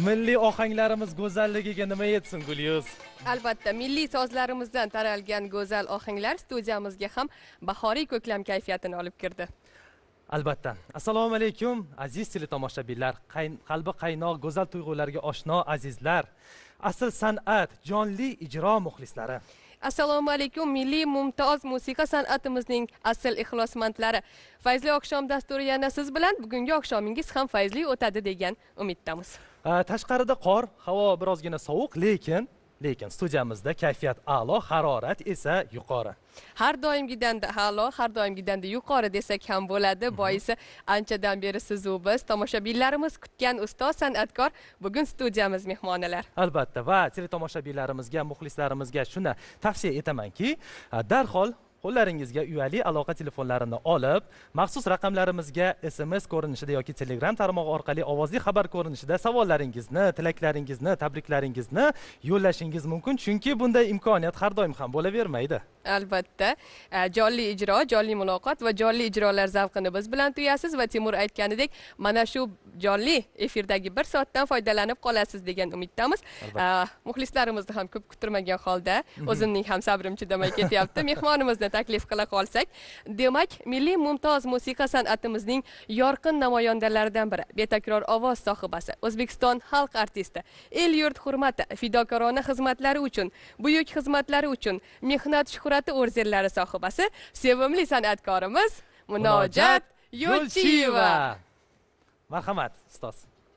Milliy ohanglarimiz go'zalligiga nima yetsin Gulyuz? Albatta, milliy sozlarimizdan taralgan go'zal ohanglar studiyamizga ham bahoriy ko'klam kayfiyatini olib kirdi. Albatta. Assalomu alaykum aziz teletomoshabinlar, qalbi qaynoq go'zal tuyg'ularga oshno azizlar. Asl san'at, jonli ijro muxlislari. Assalomu alaykum milliy mumtoz musiqa san'atimizning asl ixlosmandlari. Fayzli oqshom dasturi yana siz bilan bugungi oqshomingiz ham fayzli o'tadi degan umiddamiz. Tashqarida qor, havo birozgina sovuq, lekin studiyamizda kayfiyat a'lo, harorat esa yuqori. Har doimgidan a'lo, har doimgidan yuqori desak ham bo'ladi. Boisi anchadan beri siz u biz tomoshabinlarimiz kutgan ustoz san'atkor bugun studiyamiz mehmonilar. Albatta, va teletomoshabinlarimizga, muxlislarimizga shuni tavsiya etamanki, darhol qo'llaringizga uyali aloqa telefonlarini olib, maxsus raqamlarimizga SMS ko'rinishida yoki Telegram tarmog'i orqali ovozli xabar ko'rinishida savollaringizni, tilaklaringizni, tabriklaringizni yo'llashingiz mumkin, chunki bunday imkoniyat har doim ham bo'lavermaydi. Albatta, jonli ijro, jonli muloqot va jonli ijrolar zavqini biz bilan tuyasiz va Timur aytganidek, mana shu jonli efirdagi 1 soatdan foydalanib qolasiz degan umiddamiz. Muxlislarimizni ham ko'p kutirmagan holda o'zimning ham sabrim chidamay ketyapti. Mehmonimizni taklif qila qolsak, demak, milliy mumtoz musiqa san'atimizning yorqin namoyandalaridan biri, betakror ovoz sohibasi, O'zbekiston xalq artisti, el yurt hurmati, fidokorona xizmatlari uchun, buyuk xizmatlari uchun mehnat shuhrati ordenlari sohibasi, sevimli san'atkorimiz Munojat Yo'lchiyeva. Marhamat, ustoz.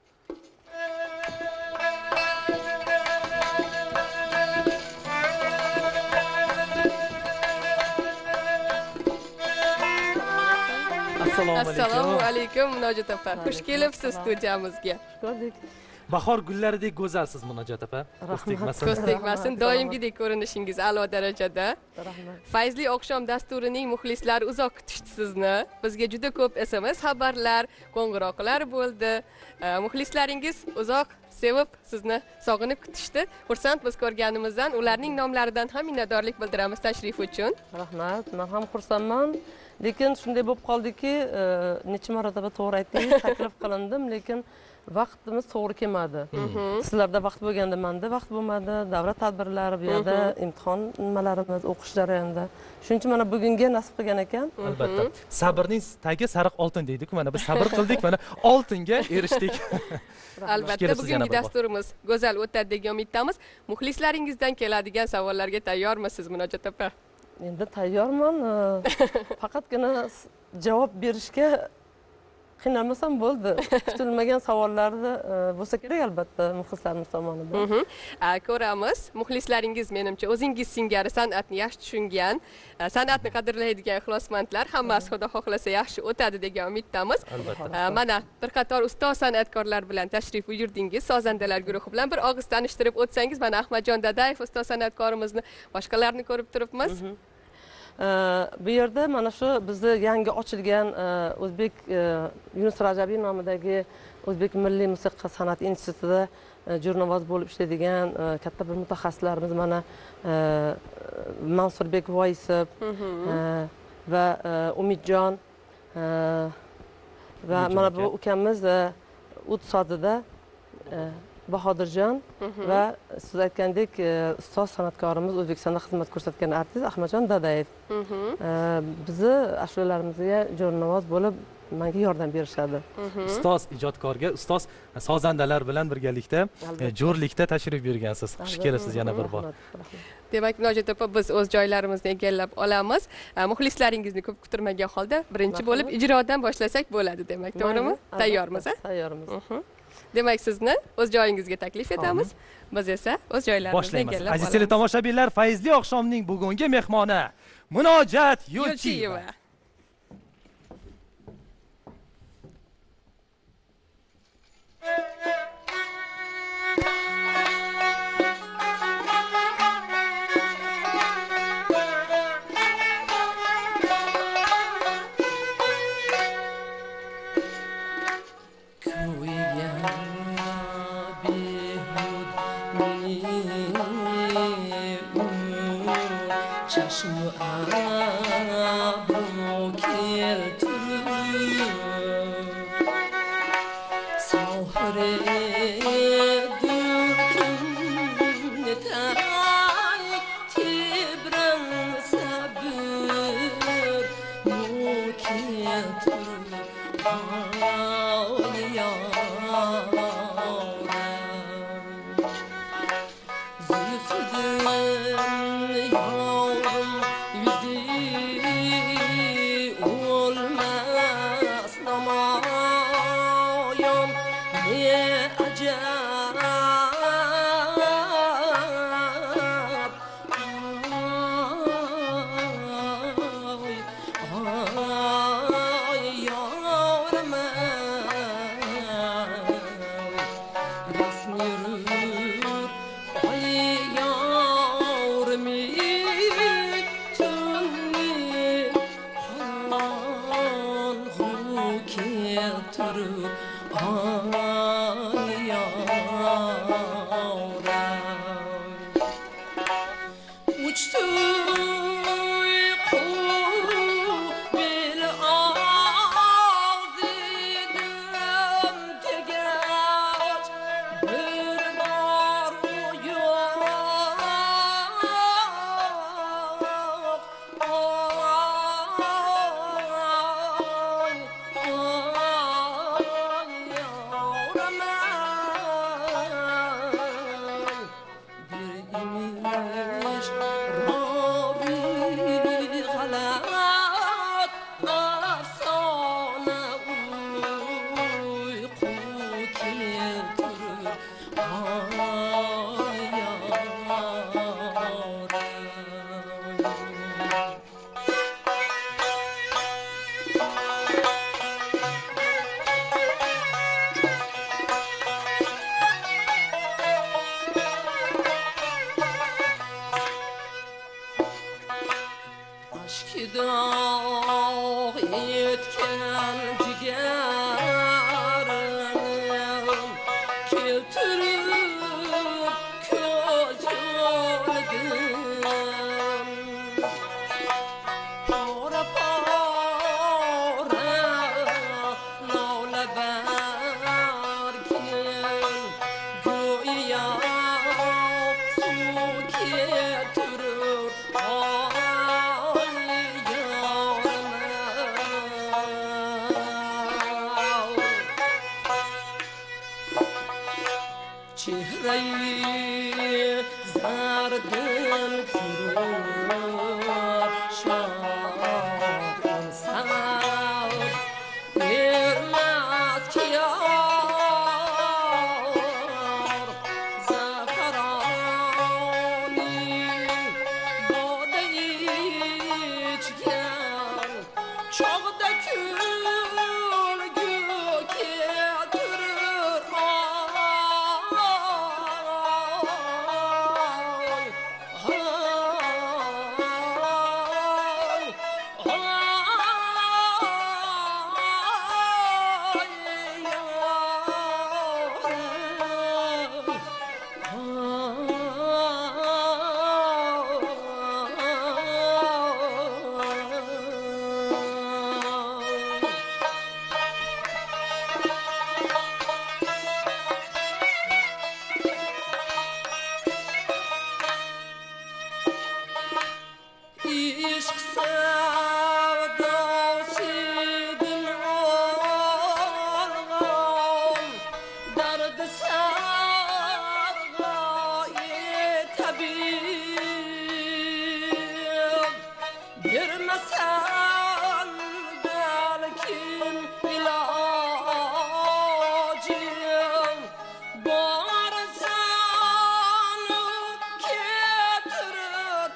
Assalomu alaykum Munojat opa. Xush kelibsiz studiyamizga. Bahor gullaridek go'zalsiz Munojat opa. Ko'z tegmasin. Doimgidek ko'rinishingiz a'lo darajada. Rahmat. Fayzli oqshom dasturining muxlislari uzoq kutishdi sizni. Bizga juda ko'p SMS xabarlar, qo'ng'iroqlar bo'ldi. Muxlislaringiz uzoq sevib sizni sog'inib kutishdi. Xursand biz ko'rganimizdan, ularning nomlaridan ham minnatdorlik bildiramiz tashrif uchun. Rahmat. Men ham xursandman. Lekin shunday bo'lib qoldiki, necha marotaba to'g'ri aytdingiz, taklif qilindim, lekin vaqtimiz to'g'ri kelmadi. Sizlarda vaqt bo'lganda menda vaqt bo'lmadi, davlat tadbirlari, bu yerda imtihon nimalarimiz, o'qish jarayonida. Shuning uchun mana bugunga nasib qilgan ekan. Albatta. Sabrning tagi sariq oltin deydi-ku, mana biz sabr qildik, mana oltinga erishdik. Albatta, bugungi dasturimiz go'zal o'tadi degan umiddamiz. Muxlislaringizdan keladigan savollarga tayyormisiz Munojat opa? Endi tayyorman. Faqatgina javob berishga qiynalmasam bo'ldi. Kutilmagan savollarni bo'lsa kerak albatta muxlislarimiz tomonidan. Ko'ramiz. Muxlislaringiz menimcha o'zingiz singari san'atni yaxshi tushungan, san'atni qadrlaydigan ixlosmandlar, hammasi xudo xohlasa yaxshi o'tadi degan umiddamiz. Mana bir qator ustoz san'atkorlar bilan tashrif buyurdingiz. Sozandalar guruhi bilan bir og'iz tanishtirib o'tsangiz, mana Ahmadjon Dadayev ustoz san'atkorimizni, boshqalarni ko'rib turibmiz. Bu yerda mana shu bizni yangi ochilgan O'zbek Yunus Rajabiy nomidagi O'zbek Milliy musiqa san'at institutida jurnavoz bo'lib ishlaydigan katta bir mutaxassislarimiz mana Mansurbek Voisov va Umidjon va mana bu ukamiz ud sozida Bahodirjon va siz aytgandek ustoz san'atkorimiz, O'zbekistonda xizmat ko'rsatgan artist Ahmadjon Dadayev. Bizni ashulalarimizga jo'rnavoz bo'lib menga yordam berishadi. Ustoz ijodkorga, ustoz sozandalar bilan birgalikda jo'rlikda tashrif buyurgansiz. Xush kelibsiz yana bir bor. Demak, Munojat opa, biz o'z joylarimizni egallab olamiz. Muxlislaringizni ko'p kutirmagan holda birinchi bo'lib ijrodan boshlasak bo'ladi, demak, to'g'rimi? Tayyormiz, a? Tayyormiz. Demak, sizni o'z joyingizga taklif etamiz. Biz esa o'z joylarimizni egallab olamiz. Aziz teletomoshabinlar, fayzli oqshomning bugungi mehmoni Munojat Yo'lchiyeva. Çaşmı abro keltirib Sohre uzoq yetgan jigarim keltirib ko'z yo'lidim pora pora nola bargim go'yo suv keltirur chehrai zardim kurib shod inson bermas kiyar zafaroning boda ichgan chog'da kulgu keltirir ishq savdosidan olg'on dardi sarg'oyi tabib bermasan balkim ilojim borsanu keltirib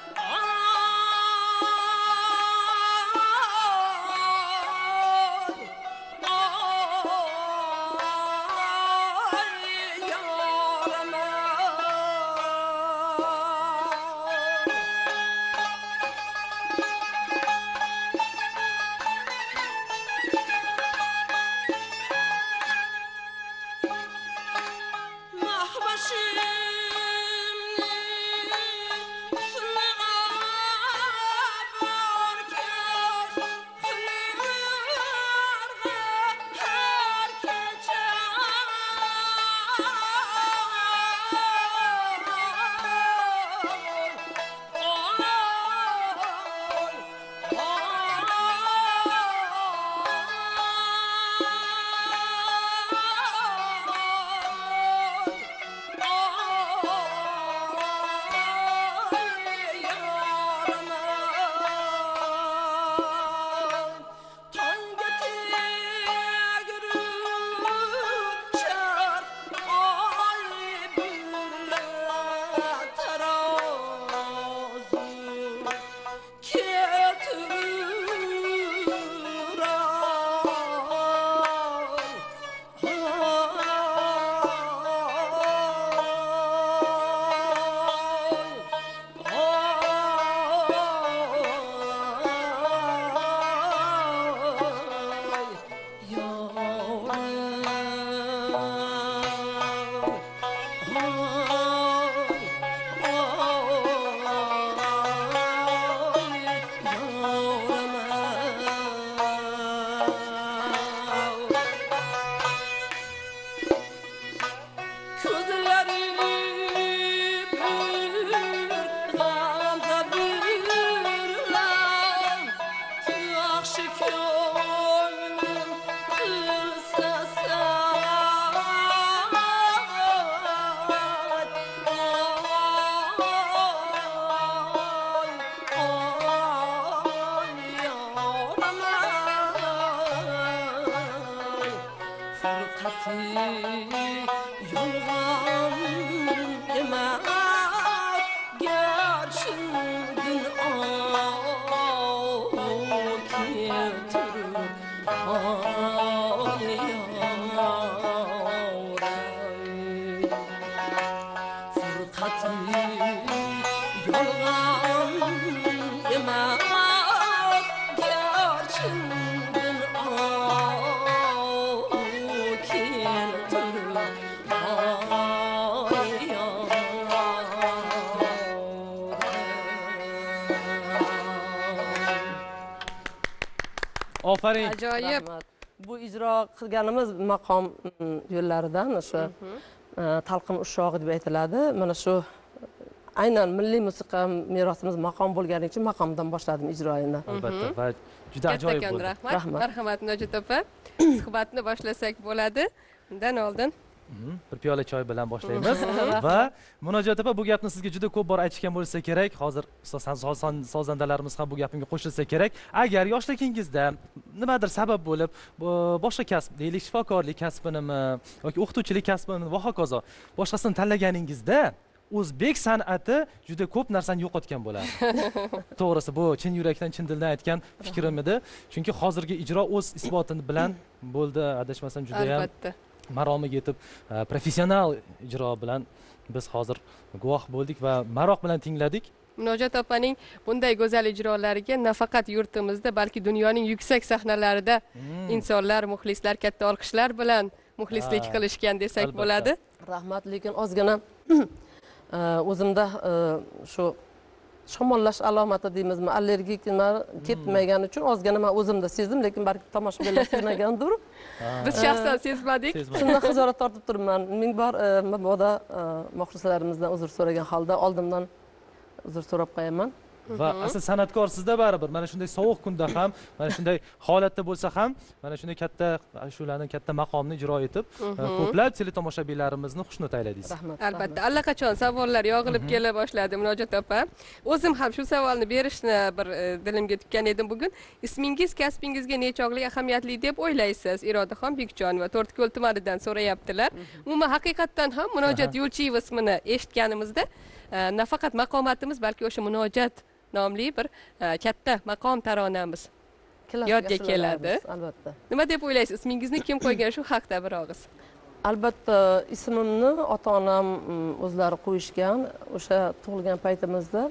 Ofaring. Ajoyib. Rahmat. Bu ijro qilganimiz maqom yo'llaridan o'sha talqin ushog'i deb aytiladi. Mana shu aynan milliy musiqa merosimiz maqom bo'lgani uchun maqomdan boshladim ijroini. Albatta va juda ajoyib Kattakon bo'ldi. rahmat. Rahmat. Marhamat Munojot opa. Suhbatni boshlasak bo'ladi. Undan oldin Bir piyola choy bilan boshlaymiz va Munojot opa bu gapni sizga juda ko'p bor aytishgan bo'lsa kerak. Hozir sozandalarimiz ham bu gapimga qo'shilsa kerak. Agar yoshligingizda nimadir sabab bo'lib, boshqa kasb, deylik shifokorlik kasbinimi yoki o'qituvchilik kasbini va hokazo boshqasini tanlaganingizda o'zbek san'ati juda ko'p narsani yo'qotgan bo'lardi. To'g'risi bu chin yurakdan, chin dildan aytgan fikrim edi. Chunki hozirgi ijro o'z isbotini bilan bo'ldi, adashmasam juda ham albatta. maromiga yetib professional ijro bilan biz hozir guvoh bo'ldik va maroq bilan tingladik. Munojot opaning bunday go'zal ijrolariga nafaqat yurtimizda, balki dunyoning yuksak sahnalarida insonlar, muxlislar katta olqishlar bilan muxlislik qilishgan desak albatta. bo'ladi. Rahmat, lekin ozgina o'zimda shu shamollash alomati deymizmi, allergik nima ketmagani uchun ozgina men o'zimda sezdim, lekin balki tomoshabinlar sezmagandir. Biz shaxsan sezmadik. Shundan xijolat tortib turibman. Ming bor mabodo muxlislarimizdan uzr so'ragan holda oldimdan uzr so'rab qo'yaman. Va asl san'atkorsizda baribir mana shunday sovuq kunda ham, mana shunday holatda bo'lsa ham, mana shunday katta shularni katta maqomni ijro etib, ko'plab teletomoshabinlarimizni xushnud ayladingiz. Rahmat. Albatta, allaqachon savollar yog'ilib kela boshladi Munojot opa. O'zim ham shu savolni berishni bir dilimga tutgan edim bugun. Ismingiz kasbingizga nechog'lik ahamiyatli deb o'ylaysiz? Irodaxon Bekjonova To'rtko'l tumanidan so'rayaptilar. Umuman haqiqatdan ham Munojot Yo'lchiyeva ismini eshitganimizda nafaqat maqomatimiz, balki o'sha Munojot nomli bir katta maqom taronamiz yodga keladi. Albatta. Nima deb o'ylaysiz? Ismingizni kim qo'ygan, shu haqda bir og'iz? Albatta, ismimni ota-onam o'zlari qo'yishgan o'sha tug'ilgan paytimizda.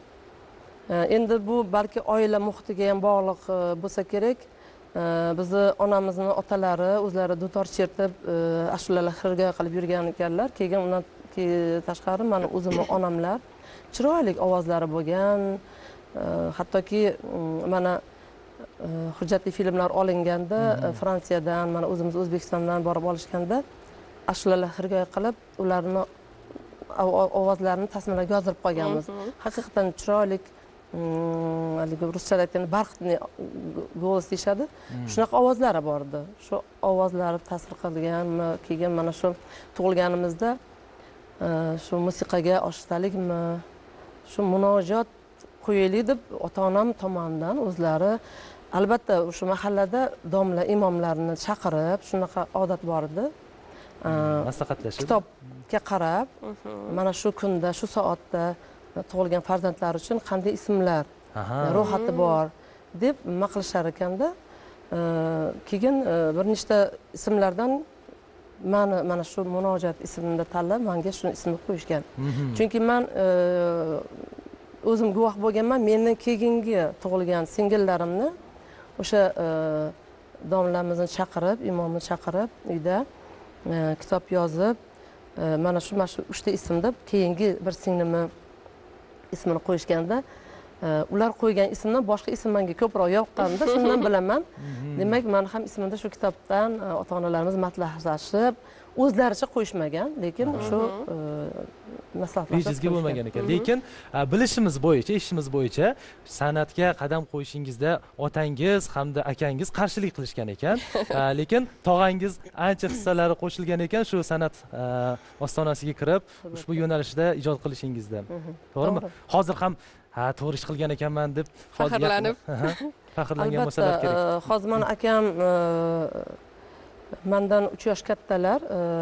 Endi bu balki oila muhitiga ham bog'liq bo'lsa kerak. Bizni onamizni otalari o'zlari dutor chertib, ashulalar xirgoyi qilib yurgan ekanlar. Keyin undan tashqari meni o'zimni onamlar chiroyli ovozlari bo'lgan. Hattoki mana hujjatli filmlar olinganda Fransiyadan, mana o'zimiz O'zbekistondan borib olishganda ashulalar xirgoyi qilib, ularni ovozlarini tasmalarga yozdirib qo'yganmiz. Haqiqatan chiroyli, haligi ruschada aytganda barxitni голос deyshadi. Shunaqa ovozlari bor edi. Shu ovozlari ta'sir qilganmi? Keyin mana shu tug'ilganimizda shu musiqaga oshtalikmi, shu munojot qo'yaylik deb ota-onam tomonidan o'zlari, albatta o'sha mahallada domla imomlarni chaqirib, shunaqa odat bor edi. Maslahatlashib, Kitobga qarab, mana shu kunda, shu soatda tug'ilgan farzandlar uchun qanday ismlar ro'yxati bor deb nima qilishar ekanda. Keyin bir nechta ismlardan mana shu Munojot ismini tanlab, menga shu ismni qo'yishgan. Chunki men o'zim guvoh bo'lganman, mendan keyingi tug'ilgan singillarimni o'sha domlamizni chaqirib, imomni chaqirib, uyda kitob yozib, mana shu 3 ta ism deb keyingi bir singlimni ismini qo'yishganda, ular qo'ygan ismdan boshqa ism menga ko'proq yoqqanda, shundan bilaman. Demak, men ham ismimda shu kitobdan ota-onalarimiz maslahatlashib, o'zlaricha qo'yishmagan, lekin shu maslahatlashib bejizga bo'lmagan ekan. Lekin bilishimiz bo'yicha, eshitishimiz bo'yicha san'atga qadam qo'yishingizda otangiz hamda akangiz qarshilik qilishgan ekan. Lekin tog'angiz ancha hissalari qo'shilgan ekan shu san'at ostonasiga kirib, ushbu yo'nalishda ijod qilishingizda. To'g'rimi? Hozir ham to'g'ri ish qilgan ekanman deb faxrlanib faxrlangan bo'lsalar kerak. Hozir men akam mendan 3 yosh kattalar.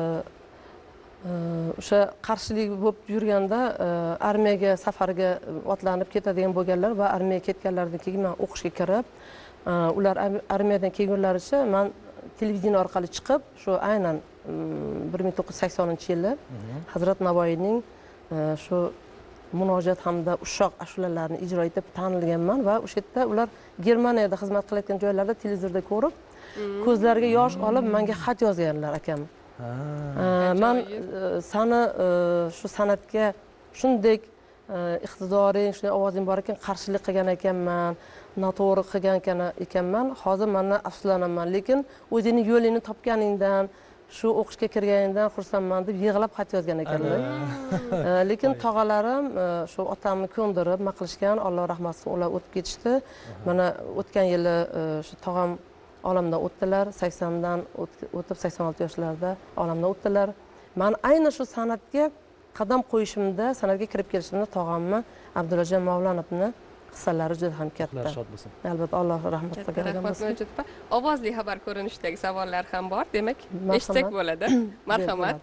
O'sha qarshilik bo'lib yurganda armiyaga safarga otlanib ketadigan bo'lganlar va armiyaga ketganlaridan keyin men o'qishga kirib, ular armiyadan kelgunlaricha men televideniya orqali chiqib, shu aynan 1980-yili Hazrat Navoiyning shu Munojot hamda ushoq ashulalarini ijro etib tanilganman va o'sha yerda ular Germaniyada xizmat qilayotgan joylarda televizorda ko'rib, ko'zlariga yosh olib menga xat yozganlar akam. Men sani shu san'atga shunday iqtidoring shunday ovozing bor ekan qarshilik qilgan ekanman, noto'g'ri qilgan ekanman. Hozir mendan afsuslanaman, lekin o'zingni yo'lingni topganingdan, shu o'qishga kirganingdan xursandman deb yig'lab xat yozgan ekanlar. Lekin tog'alarim shu otamni ko'ndirib nima qilishgan, Alloh rahmat qilsin, ular o'tib ketishdi. Mana o'tgan yili shu tog'am olamdan o'tdilar, 80 dan o'tib 86 yoshlarida olamdan o'tdilar. Men ayni shu san'atga qadam qo'yishimda, san'atga kirib kelishimda tog'amni Abdullajon Mavlonovni hissalari juda ham katta. Shod bo'lsin. Albatta, Alloh rahmat qilgan Rahmat Mojid opa. Ovozli xabar ko'rinishidagi savollar ham bor, demak, eshitsak bo'ladi. Marhamat.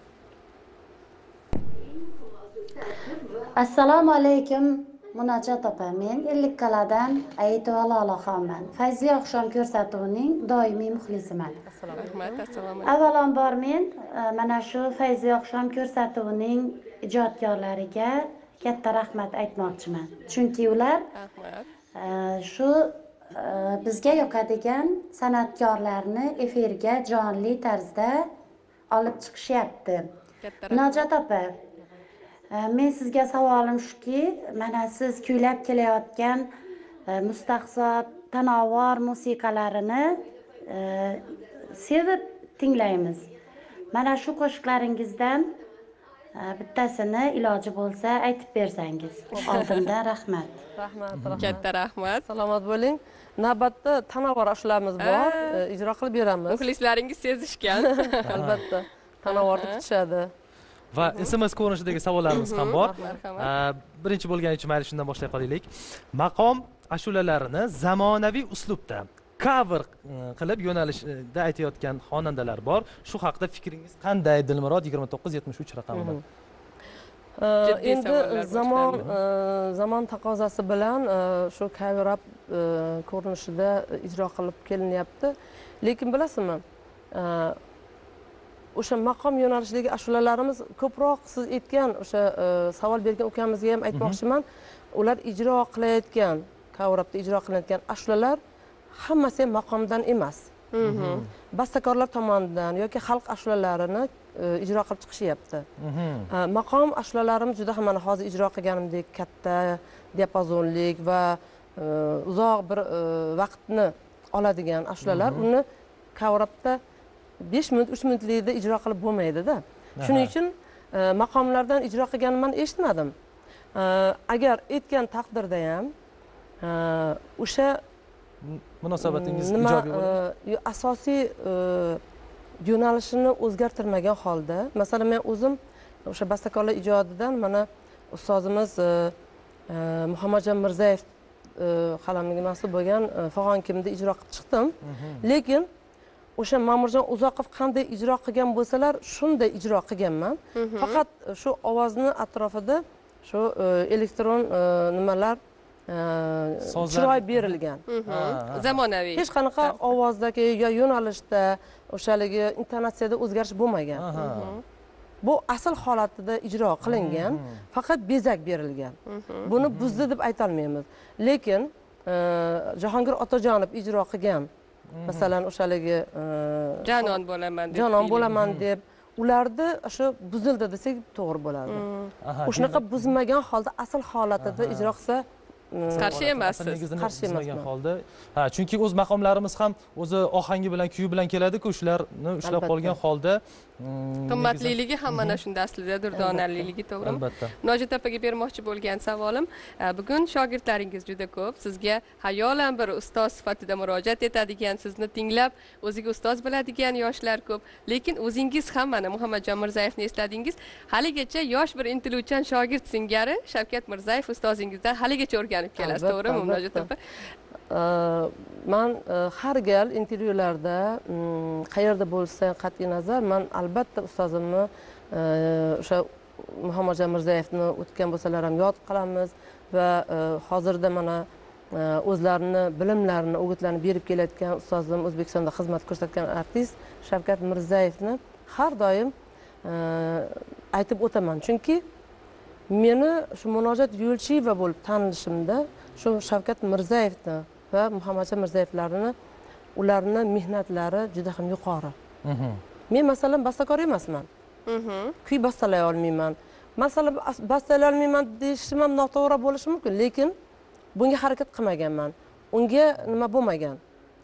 Assalomu alaykum Munojot opa. Men Ellikqal'adan Ayitova Lolaxonman. Fayziya oqshom ko'rsatuvining doimiy muxlisiman. Rahmat, assalomu alaykum. Avvalambor men mana shu Fayziya oqshom ko'rsatuvining ijodkorlariga katta rahmat aytmoqchiman. Chunki ular shu bizga yoqadigan san'atkorlarni efirga jonli tarzda olib chiqishyapti. Munojot opa, men sizga savolim shuki, mana siz kuylab kelayotgan Mustaqso Tanovvor musiqalarini sevib tinglaymiz. Mana shu qo'shiqlaringizdan bittasini iloji bo'lsa aytib bersangiz. Oldindan rahmat. Rahmat. Katta rahmat. Salomat bo'ling. Navbatda Tanovvor ashulamiz bor, ijro qilib beramiz. Muxlislaringiz sezishgan. Albatta, Tanovvorni kutishadi. Va SMS ko'rinishidagi savollarimiz ham bor. Marhamat. Birinchi bo'lgani uchun mayli shundan boshlay qolaylik. Maqom ashulalarini zamonaviy uslubda cover qilib yo'nalishda aytayotgan xonandalar bor. Shu haqida fikringiz qanday? Dilmurod 2973 raqamida. Endi zamon taqozosi bilan shu cover up ko'rinishida ijro qilib kelinyapti. Lekin bilasizmi, o'sha maqom yo'nalishidagi ashulalarimiz ko'proq siz aytgan o'sha savol bergan ukamizga ham aytmoqchiman. Ular ijro qilayotgan, cover upda ijro qilayotgan ashulalar hammasi ham maqomdan emas. Bastakorlar tomonidan yoki xalq ashulalarini ijro qilib chiqishyapti. Maqom ashulalarimiz juda ham mana hozir ijro qilganimdek katta diapazonlik va uzoq bir vaqtni oladigan ashulalar, uni cover upda 5 minut, 3 minutlikda ijro qilib bo'lmaydi-da. Shuning uchun maqomlardan ijro qilganimni eshitmadim. Agar aytgan taqdirda ham o'sha munosabatingiz ijobiy bo'ladi. Asosiy yo'nalishini o'zgartirmagan holda, masalan men o'zim o'sha bastakorlar ijodidan mana ustozimiz Muhammadjon Mirzayev qalamiga mansub bo'lgan Fag'on kimda ijro qilib chiqdim. Lekin o'sha Ma'murjon Uzoqov qanday ijro qilgan bo'lsalar, shunday ijro qilganman. Faqat shu ovozni atrofida shu elektron nimalar chiroy berilgan. Zamonaviy. Hech qanaqa ovozdagi yo yo'nalishda, o'shaligi intonatsiyada o'zgarish bo'lmagan. Bu asl holatida ijro qilingan, faqat bezak berilgan. Buni buzdi deb ayta olmaymiz. Lekin Jahongir Otajonov ijro qilgan, masalan o'shaligi Jonon bo'laman deb ularda shu buzildi desak to'g'ri bo'ladi. O'shanaqa buzmagan holda asl holatida ijro qilsa qarshi emassiz. Qarshi emasman holda. Chunki o'z maqomlarimiz ham o'zi ohangi bilan, kuyi bilan keladi-ku, shularni ushlab qolgan holda qimmatliligi ham mana shunda aslida durdonaliligi, to'g'rimi? Albatta. Munojot opaga bermoqchi bo'lgan savolim, bugun shogirdlaringiz juda ko'p. Sizga hayolan bir ustoz sifatida murojaat etadigan, sizni tinglab, o'ziga ustoz biladigan yoshlar ko'p. Lekin o'zingiz ham mana Muhammadjon Mirzayevni esladingiz. Haligacha yosh bir intiluvchan shogird singari Shavkat Mirzayev ustozingizdan haligacha o'rganib kelasiz, to'g'rimi Munojot opa? Men har gal intervyularda qayerda bo'lsa qat'iy nazar, men albatta ustozimni o'sha Muhammadjon Mirzayevni o'tgan bo'lsalar ham yod qilamiz va hozirda mana o'zlarini bilimlarini, o'gitlarini berib kelayotgan ustozim, O'zbekistonda xizmat ko'rsatgan artist Shavkat Mirzayevni har doim aytib o'taman. Chunki meni shu Munojot Yo'lchiyeva bo'lib tanilishimda shu Shavkat Mirzayevni va Muhammadjon Mirzayevlarni, ularni mehnatlari juda ham yuqori. Men masalan bastakor emasman. Kuy bastalay olmayman. masalan bastalolmayman deyishim ham noto'g'ri bo'lishi mumkin, lekin bunga harakat qilmaganman. Unga nima bo'lmagan.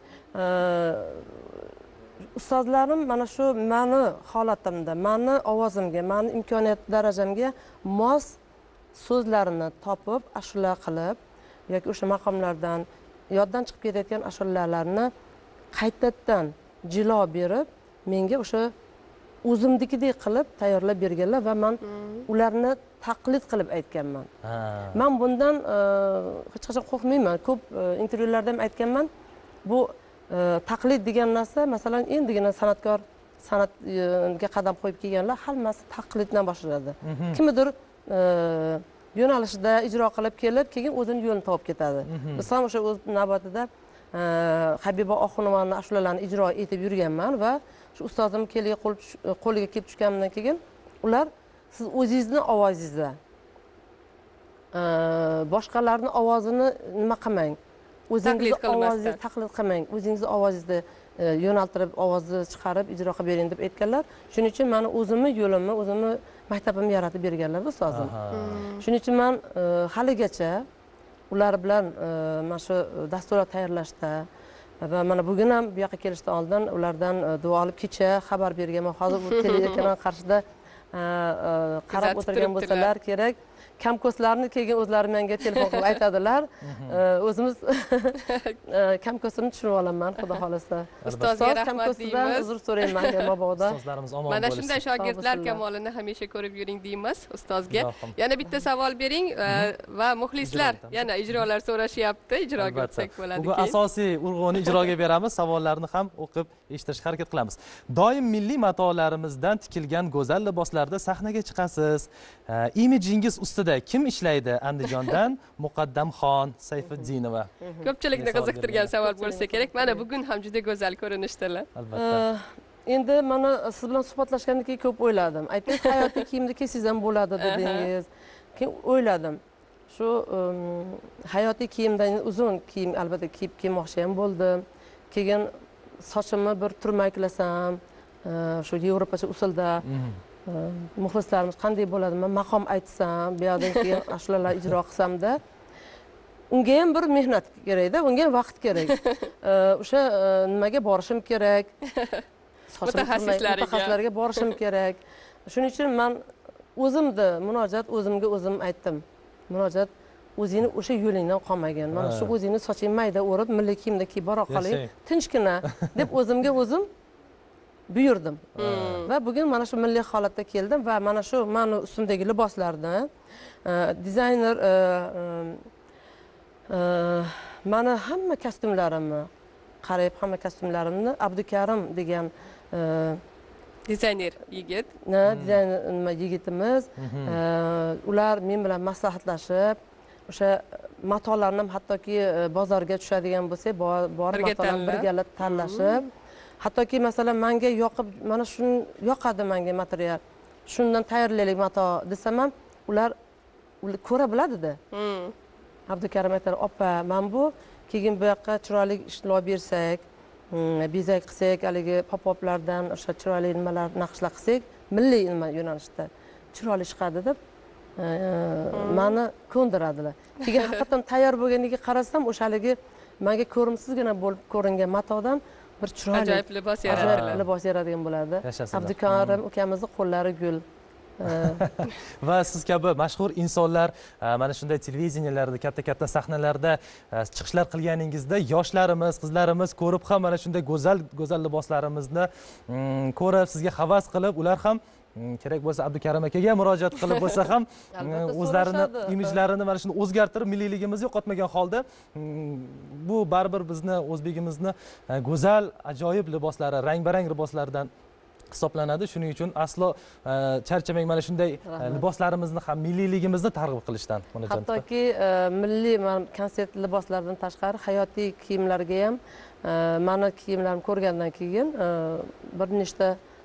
Ustozlarim mana shu meni holatimda, meni ovozimga, meni imkoniyat darajamga mos so'zlarini topib, ashula qilib yoki o'sha maqomlardan yoddan chiqib ketayotgan ashulalarni qaytadan jilo berib, menga o'sha o'zimnikidek qilib tayyorlab berganlar va men ularni taqlid qilib aytganman. Men bundan hech qachon qo'rqmayman. Ko'p intervyularda ham aytganman. Bu taqlid degan narsa, masalan, endigina san'atga qadam qo'yib kelganlar hammasi taqliddan boshlanadi. Kimdir yo'nalishida ijro qilib kelib, keyin o'zini yo'lini topib ketadi. Biz ham o'sha o'z navbatida Habiba Oxunovani ashulalarini ijro etib yurganman va shu ustozim qo'liga kelib tushganimdan keyin ular siz o'zingizni ovozingizda boshqalarning ovozini nima qilmang, o'zingizni ovozingizni taqlid qilmang, o'zingizni ovozingizda yo'naltirib, ovozni chiqarib ijro qilib bering deb aytganlar. Shuning uchun meni o'zimni yo'limni, o'zimni maktabimni yaratib berganlar ustozim. Shuning uchun men haligacha ular bilan mana shu dasturlar tayyorlashda va mana bugun ham bu yoqqa kelishdan oldin ulardan duo olib kecha xabar berganman. Hozir bu teleekran qarshida qarab o'tirgan bo'lsalar kerak. Kamko'slarni keyin o'zlari menga telefon qilib aytadilar. O'zimiz kamko'sini tushunib olaman, xudo xolasa. Ustozga rahmat deymiz. Uzr so'rayman mabodo. Ustozlarimiz omon Mana shunday shogirdlar kamolini hamisha ko'rib yuring deymiz ustozga. Yana bitta savol bering va muxlislar yana ijrolar so'rashyapti. Ijroga o'tsak bo'ladiki. Bugun asosiy urg'uni ijroga beramiz, savollarni ham o'qib eshitishga harakat qilamiz. Doim milliy matolarimizdan tikilgan go'zal liboslarda sahnaga chiqasiz. Imijingiz ustida kim ishlaydi? Andijondan Muqaddamxon Sayfiddinova. Ko'pchilikni qiziqtirgan savol bo'lsa kerak. Mana bugun ham juda go'zal ko'rinishdalar. Albatta. Endi mana siz bilan suhbatlashgandan keyin ko'p o'yladim. Aytdingiz, hayotiy kiyimda kelsangiz ham bo'ladi dedingiz. Keyin o'yladim. Shu hayotiy kiyimdan uzun kiyim albatta kiyib kelmoqchi ham bo'ldim. Keyin sochimni bir turmaklasam, shu yevropacha usulda muxlislarimiz qanday bo'ladi, men maqom aytsam, bu yerdan keyin ashulalar ijro qilsamda, unga ham bir mehnat kerak-da, unga ham vaqt kerak. O'sha nimaga borishim kerak? Mutaxassislarga borishim kerak. Shuning uchun men o'zimda murojaat o'zimga o'zim aytdim. Murojaat o'zingni o'sha yo'lingdan qolmagan. Mana shu o'zingni soching mayda o'rib, milliy kiyimda kiyib bora qoling, tinchgina deb o'zimga o'zim buyurdim. Va bugun mana shu milliy holatda keldim va mana shu meni ustimdagi liboslarni dizayner meni hamma kostyumlarimni qarayib, hamma kostyumlarimni Abdukarim degan dizayner yigit. Dizayner yigitimiz, ular men bilan maslahatlashib, o'sha matolarni ham hattoki bozorga tushadigan bo'lsa, borib matolarni birgalab tanlashib, hattoki masalan menga yoqib, mana shuni yoqadi menga material. Shundan tayyorlaylik mato desam ham, ular ko'ra biladi-da. Abdukarim aytadi, "Opa, men bu keyin bu yoqqa chiroyli ishlov bersak, bezak qilsak, haligi pop-poplardan o'sha chiroyli nimalar naqshlar qilsak, milliy nima yo'nalishda chiroyli chiqadi" deb meni ko'ndiradilar. Keyin haqiqatan tayyor bo'lganiga qarasam, o'sha haligi menga ko'rimsizgina bo'lib ko'ringan matodan bir chiroyli ajoyib libos yaratdilar. Libos yaradigan bo'ladi. Abdukarim ukamizning qo'llari gul. Va siz kabi mashhur insonlar mana shunday televideniyalarda, katta-katta sahnalarda chiqishlar qilganingizda yoshlarimiz, qizlarimiz ko'rib ham mana shunday go'zal liboslarimizni ko'rib, sizga havas qilib, ular ham kerak bo'lsa Abdukarim akaga murojaat qilib bo'lsa ham o'zlarini imijlarini mana shuni o'zgartirib, milliyligimizni yo'qotmagan holda bu baribir bizni o'zbegimizni go'zal, ajoyib liboslari, rang-barang liboslardan hisoblanadi. Shuning uchun aslo charchamang mana shunday liboslarimizni ham milliyligimizni targ'ib qilishdan. Hattoki milliy konsert liboslaridan tashqari hayotiy kiyimlarga ham meni kiyimlarimni ko'rgandan keyin bir nechta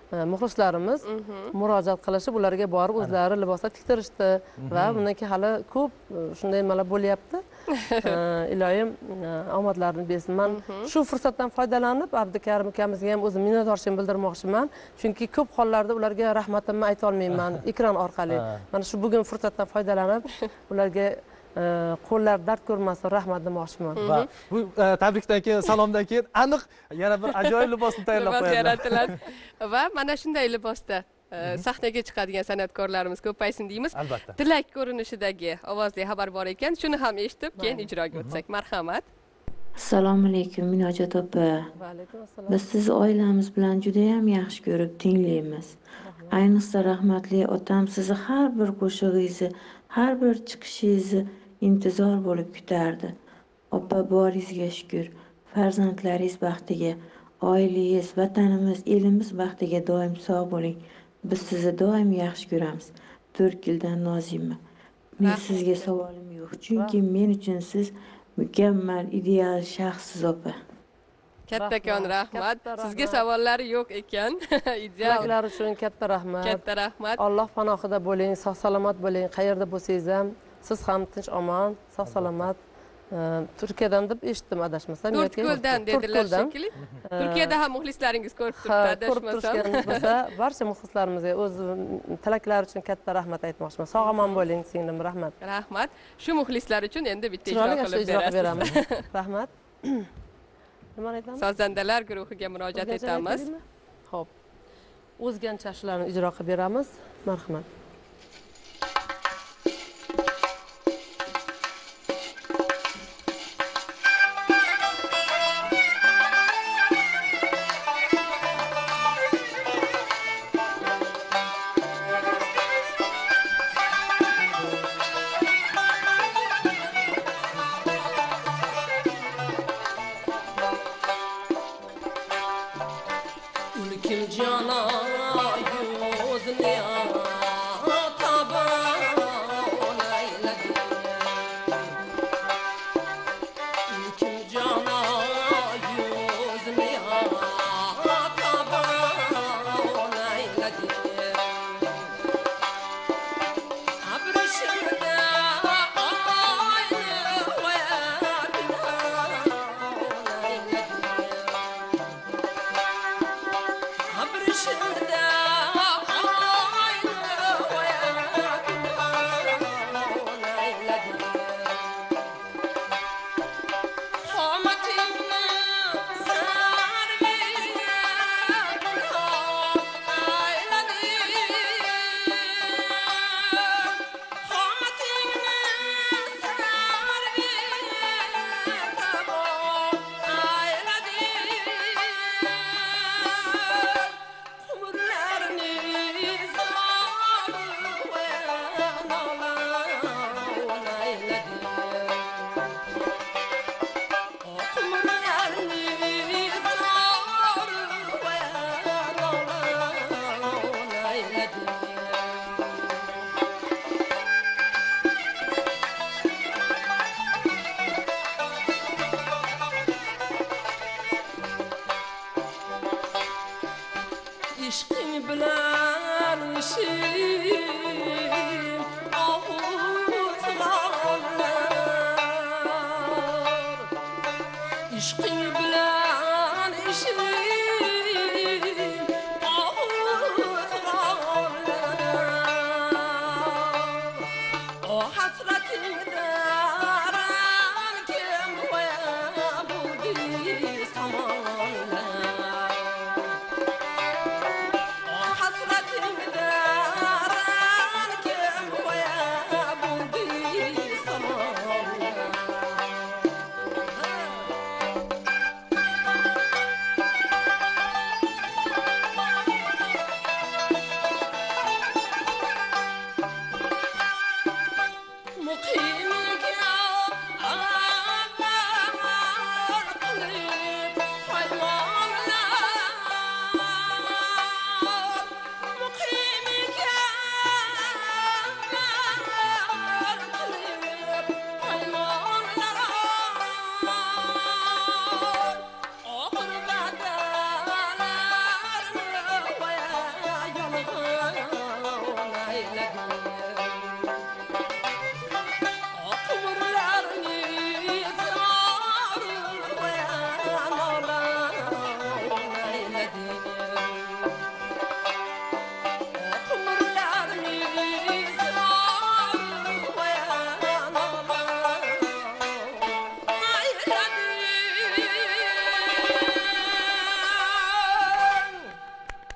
muxlislarimiz murojaat qilishib ularga borib o'zlari liboslar tiktirishdi va bundan keyin hali ko'p shunday nimalar bo'lyapti. Iloyim omadlarini bersin. Men shu fursatdan foydalanib Abdukarim akamizga ham o'zim minnatdorchiligimni bildirmoqchiman. Chunki ko'p hollarda ularga rahmatimni ayta olmayman ekran orqali. Mana shu bugun fursatdan foydalanib ularga qo'llar dard ko'rmasin, rahmat demoqchiman. Va bu tabrikdan keyin, salomdan keyin aniq yana bir ajoyib libosni tayyorlab Libos qo'yadilar. yaratiladi. Va mana shunday libosda sahnaga chiqadigan san'atkorlarimiz ko'paysin deymiz. Albatta. Tilak ko'rinishidagi ovozli xabar bor ekan, shuni ham eshitib, keyin ijroga o'tsak. Marhamat. Assalomu alaykum Minojot opa. Va alaykum assalom. Biz sizni oilamiz bilan juda ham yaxshi ko'rib tinglaymiz. Ayniqsa rahmatli otam sizni har bir qo'shig'ingizni, har bir chiqishingizni intizor bo'lib kutardi. Opa, boringizga shukr. Farzandlaringiz baxtiga, oilangiz, vatanimiz, elimiz baxtiga doim sog' bo'ling. Biz sizni doim yaxshi ko'ramiz. 4 yildan Nozima. Men sizga savolim yo'q, chunki men uchun siz mukammal, ideal shaxssiz opa. Kattakon rahmat. Katta rahmat. Sizga savollari yo'q ekan. Ideal. Ular uchun katta rahmat. Katta rahmat. Alloh panohida bo'ling, sog' salomat bo'ling. Qayerda bo'lsangiz ham siz ham tinch omon, sog' salomat. Turkiyadan deb eshitdim adashmasam. To'rtko'ldan dedilar shekilli. Turkiyada ham muxlislaringiz ko'rib turibdi, ko'rib adashmasam. turishgan bo'lsa, barcha muxlislarimizga o'z tilaklari uchun katta rahmat aytmoqchiman. Sog' omon bo'ling, singlim, rahmat. Rahmat. Shu muxlislar uchun endi bitta ijro Chiroyli qilib ijro qilib berasiz. beramiz. Rahmat. Nima aytamiz? Sozandalar guruhiga murojaat etamiz. Xo'p. O'zgancha shularni ijro qilib beramiz. Marhamat.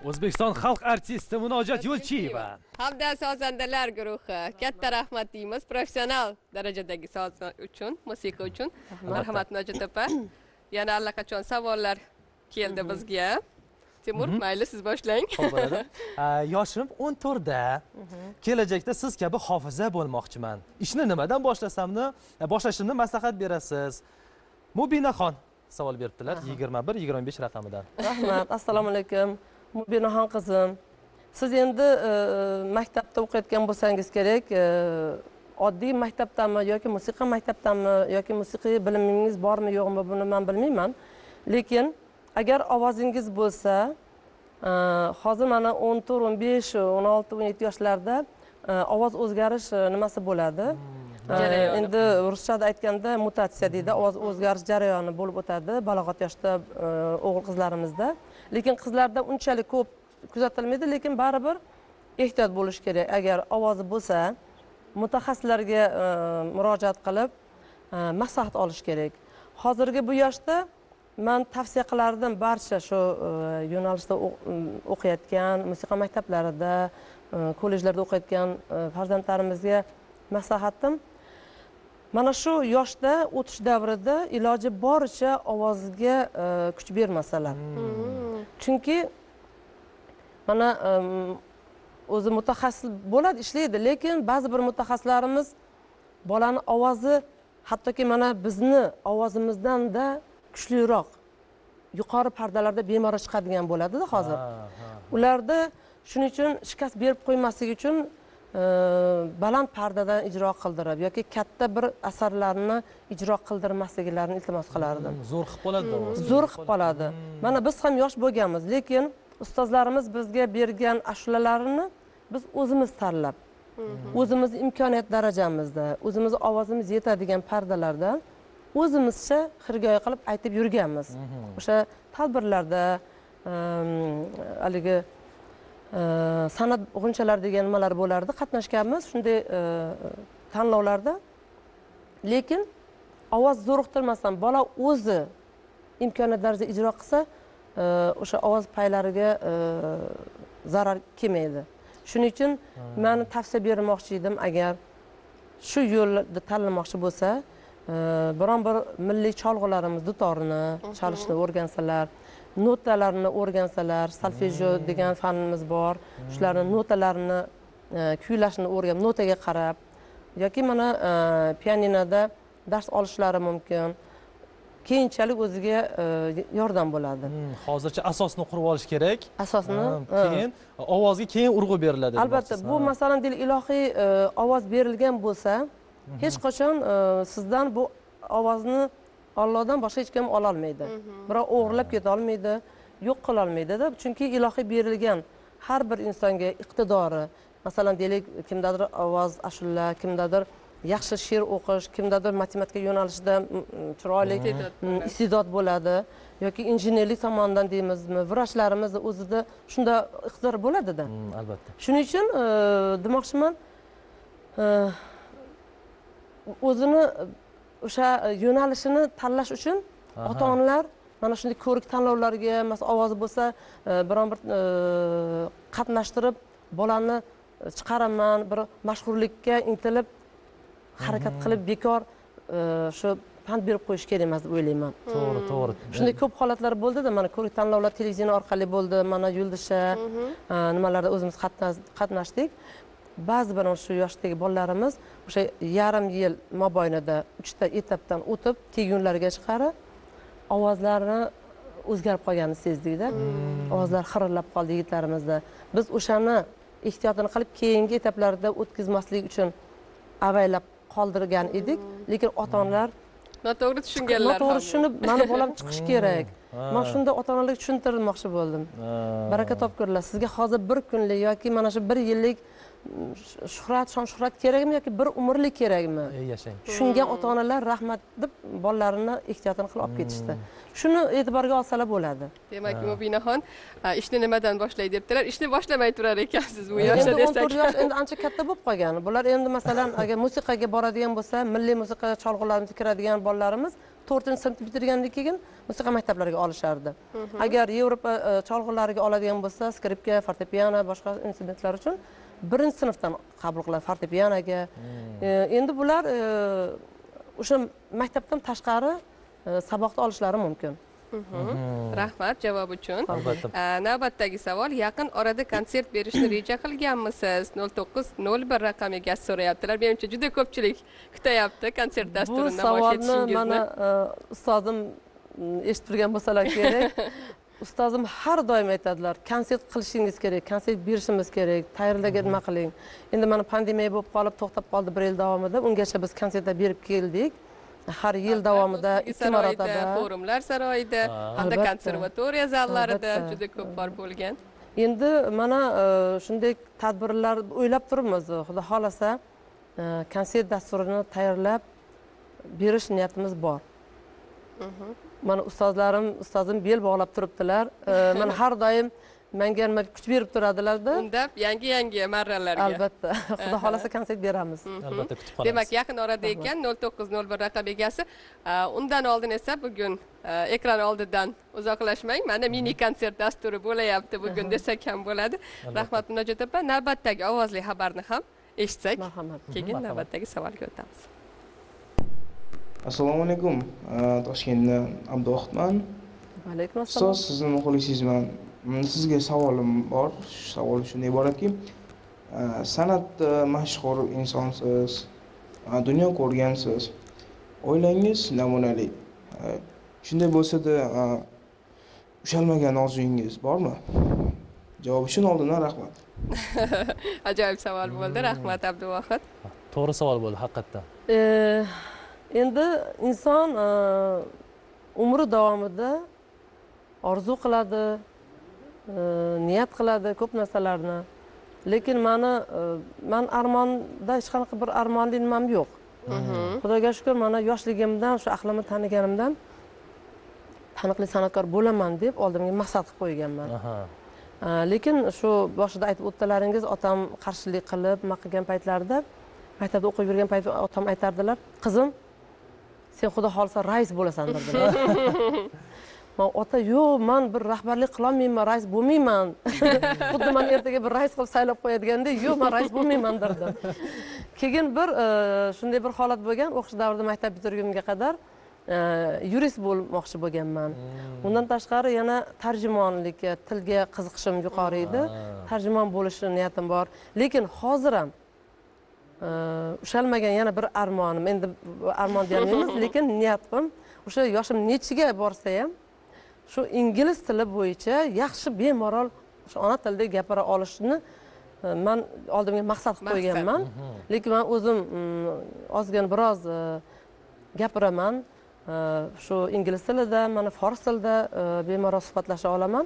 O'zbekiston xalq artisti Munojot Yo'lchiyeva. Hamda sozandalar guruhi. Katta rahmat deymiz professional darajadagi soz uchun, musiqa uchun. Marhamat Munojot opa. Yana allaqachon savollar keldi bizga. Timur, mayli siz boshlang. Xo'p bo'ladi. Yoshim 14 da. Kelajakda siz kabi hofiza bo'lmoqchiman. Ishni nimadan boshlashimni maslahat berasiz? Mubinaxon savol beribdilar 21-25 raqamidan. Rahmat, assalomu alaykum. Mubinaxon qizim. Siz endi maktabda o'qiyotgan bo'lsangiz kerak, oddiy maktabdami yoki musiqa maktabdami yoki musiqiy bilimingiz bormi yo'qmi buni men bilmayman. Lekin agar ovozingiz bo'lsa, hozir mana 14, 15, 16, 17 yoshlarda ovoz o'zgarish nimasi bo'ladi? Endi ruschada aytganda mutatsiya deydi, ovoz o'zgarish jarayoni bo'lib o'tadi balog'at yoshida o'g'il qizlarimizda. Lekin qizlarda unchalik ko'p kuzatilmaydi, lekin baribir ehtiyot bo'lish kerak. Agar ovozi bo'lsa, mutaxassislarga murojaat qilib maslahat olish kerak. Hozirgi bu yoshda men tavsiya qilardim barcha shu yo'nalishda o'qiyotgan, musiqa maktablarida, kollejlarda o'qiyotgan farzandlarimizga maslahatim mana shu yoshda o'tish davrida iloji boricha ovoziga kuch bermasalar. Chunki mana o'zi mutaxassis bo'ladi, ishlaydi, lekin ba'zi bir mutaxassislarimiz bolani ovozi hattoki mana bizni ovozimizdan-da kuchliroq yuqori pardalarda bemorlar chiqadigan bo'ladi-da hozir. Ularda shuning uchun shikast berib qo'ymaslik uchun baland pardadan ijro qildirib yoki katta bir asarlarni ijro qildirmasliklarini iltimos qilardim. Zo'r qilib qoladi ovoz. Zo'r qilib qoladi. Mana biz ham yosh bo'lganmiz, lekin ustozlarimiz bizga bergan ashulalarini biz o'zimiz tanlab, o'zimiz imkoniyat darajamizda, o'zimiz ovozimiz yetadigan pardalarda o'zimizcha xirgoyi qilib aytib yurganmiz. O'sha tadbirlarda haligi san'at g'unchalar degan nimalar bo'lardi, qatnashganmiz shunday tanlovlarda. Lekin ovoz zo'riqtirmasdan bola o'zi imkoniyat darajada ijro qilsa, o'sha ovoz paylariga zarar kelmaydi. Shuning uchun men tavsiya bermoqchi edim, agar shu yo'lda tanlamoqchi bo'lsa, biron bir milliy cholg'ularimiz dutorini chalishni o'rgansalar, notalarni o'rgansalar, solfejo degan fanimiz bor. Shularning notalarini kuylashni o'rganib, notaga qarab yoki mana pianinoda dars olishlari mumkin. Keyinchalik o'ziga yordam bo'ladi. Hozircha asosni qurib olish kerak. Asosni keyin ovozga keyin urg'u beriladi. Albatta, bu masalan ilohiy ovoz berilgan bo'lsa, hech qachon sizdan bu ovozni Allohdan boshqa hech kim ola olmaydi. Biroq o'g'irlab keta olmaydi, yo'q qila olmaydi-da. Chunki ilohiy berilgan har bir insonga iqtidori, masalan deylik, kimdadir ovoz ashula, kimdadir yaxshi she'r o'qish, kimdadir matematika yo'nalishida chiroyli iste'dod bo'ladi yoki injenerlik tomonidan deymizmi, vrachlarimiz o'zida shunda iqtidor bo'ladi-da. Albatta. Shuning uchun demoqchiman, o'zini o'sha yo'nalishini tanlash uchun ota-onalar mana shunday ko'rik tanlovlarga, masalan, ovozi bo'lsa, biron bir qatnashtirib, bolani chiqaraman, bir mashhurlikka intilib harakat qilib bekor shu pand berib qo'yish kerak emas deb o'ylayman. To'g'ri, to'g'ri. Shunday ko'p holatlar bo'ldi-da, mana ko'rik tanlovlar televideniya orqali bo'ldi, mana Yulduzcha nimalarda o'zimiz qatnashdik. Ba'zi bir shu yoshdagi bolalarimiz o'sha yarim yil mobaynida 3 ta etapdan o'tib, tegunlarga chiqarib, ovozlarini o'zgarib qolganini sezdik-da. Ovozlar xirillab qoldi yigitlarimizda. Biz o'shani ehtiyotini qilib, keyingi etaplarda o'tkazmaslik uchun avaylab qoldirgan edik, lekin ota-onalar noto'g'ri tushunganlar. Noto'g'ri tushunib, mani bolam chiqish kerak. Men shunda ota-onalarga tushuntirmoqchi bo'ldim. Baraka topkurlar. Sizga hozir bir kunlik yoki mana shu bir yillik shuhrat, shon shuhrat kerakmi yoki bir umrlik kerakmi? Yashang. Tushungan ota-onalar rahmat deb bolalarini ehtiyotini qilib olib ketishdi. Shuni e'tiborga olsalar bo'ladi. Demak, Mubinaxon ishni nimadan boshlaydi debdilar. Ishni boshlamay turar ekansiz bu yoshda Endi 14 desak. yosh endi ancha katta bo'lib qolgan. Bular endi masalan agar musiqaga boradigan bo'lsa, milliy musiqa cholg'ularimiz kiradigan bolalarimiz 4-sinfni bitirgandan keyin musiqa maktablariga olishardi. Agar Yevropa cholg'ulariga oladigan bo'lsa, skripka, fortepiano, boshqa instrumentlar uchun 1-sinfdan qabul qiladi fortepianoga. Endi bular o'sha maktabdan tashqari saboqni olishlari mumkin. Rahmat javob uchun. Albatta. Navbatdagi savol, yaqin orada konsert berishni reja qilganmisiz? 0901 raqam egasi so'rayaptilar. Menimcha juda ko'pchilik kutayapti konsert dasturini Bu namoyish savolni etishingizni. mana ustozim eshitib turgan bo'lsalar kerak. Ustozim har doim aytadilar, konsert qilishingiz kerak, konsert berishimiz kerak, tayyorlarga nima qiling. Endi mana pandemiya bo'lib qolib, to'xtab qoldi 1 yil davomida. Ungacha biz konsertlar berib keldik. Har yil davomida 2 marotaba forumlar saroyida, hamda Albatta. konservatoriya zallarida Albatta. juda ko'p bor bo'lgan. Endi mana shunday tadbirlar o'ylab turibmiz. Xudo xolasa konsert dasturini tayyorlab berish niyatimiz bor. Mana ustozim bel bog'lab turibdilar. Mana har doim menga nima kuch berib turadilar-da. Unda yangi marralarga. Albatta, xudo xolasa konsert beramiz. Albatta kutib qolamiz. Demak, yaqin orada ekan 0901 raqam egasi. Undan oldin esa bugun ekran oldidan uzoqlashmang. Mana mini konsert dasturi bo'layapti bugun desak ham bo'ladi. Rahmat Munojot opa, navbatdagi ovozli xabarni ham eshitsak, Marhamat. keyin navbatdagi savolga o'tamiz. Assalomu alaykum. Toshkentdan Abduvohidman. Va alaykum assalom. Ustoz, sizni muxlisingizman. Sizga savolim bor. Savol shunday iboratki, san'atda mashhur insonsiz, dunyo ko'rgansiz. Oilangiz namunali. Shunday bo'lsa-da, ushalmagan orzungiz bormi? Javob uchun oldindan rahmat. Ajoyib savol bo'ldi. Rahmat Abduvohid. To'g'ri savol bo'ldi haqiqatdan. Endi inson umri davomida orzu qiladi, niyat qiladi ko'p narsalarni. Lekin men armonda hech qanaqa bir armonli nimam yo'q. Xudoga shukr, mana yoshligimdan, shu aqlimni taniganimdan taniqli san'atkor bo'laman deb oldimga maqsad qilib qo'yganman. Lekin shu boshida aytib o'tdilaringiz, otam qarshilik qilib, nima qilgan paytlarida, maktabda o'qib yurgan paytda otam aytardilar, "Qizim, sen xudo xolsa rais bo'lasan" dedilar. Men ota, "Yo'q, men bir rahbarlik qila olmayman, rais bo'lmayman." Xuddi men ertaga bir rais qilib saylab qo'yadigandek, "Yo'q, men rais bo'lmayman" derdim. Keyin bir shunday bir holat bo'lgan, o'qish davrida maktab bitirgunimga qadar yurist bo'lmoqchi bo'lganman. Undan tashqari yana tarjimonlikka, tilga qiziqishim yuqori edi. Tarjimon bo'lish niyatim bor. Lekin hozir ham ushalmagan yana bir armonim. Endi armon deyolmaymiz, lekin niyatim o'sha yoshim nechiga borsa ham shu ingliz tili bo'yicha yaxshi bemalol shu ona tilida gapira olishni men oldimga maqsad qilib qo'yganman. Lekin men o'zim ozgina biroz gapiraman. Shu ingliz tilida, mana fors tilida bemalol suhbatlasha olaman.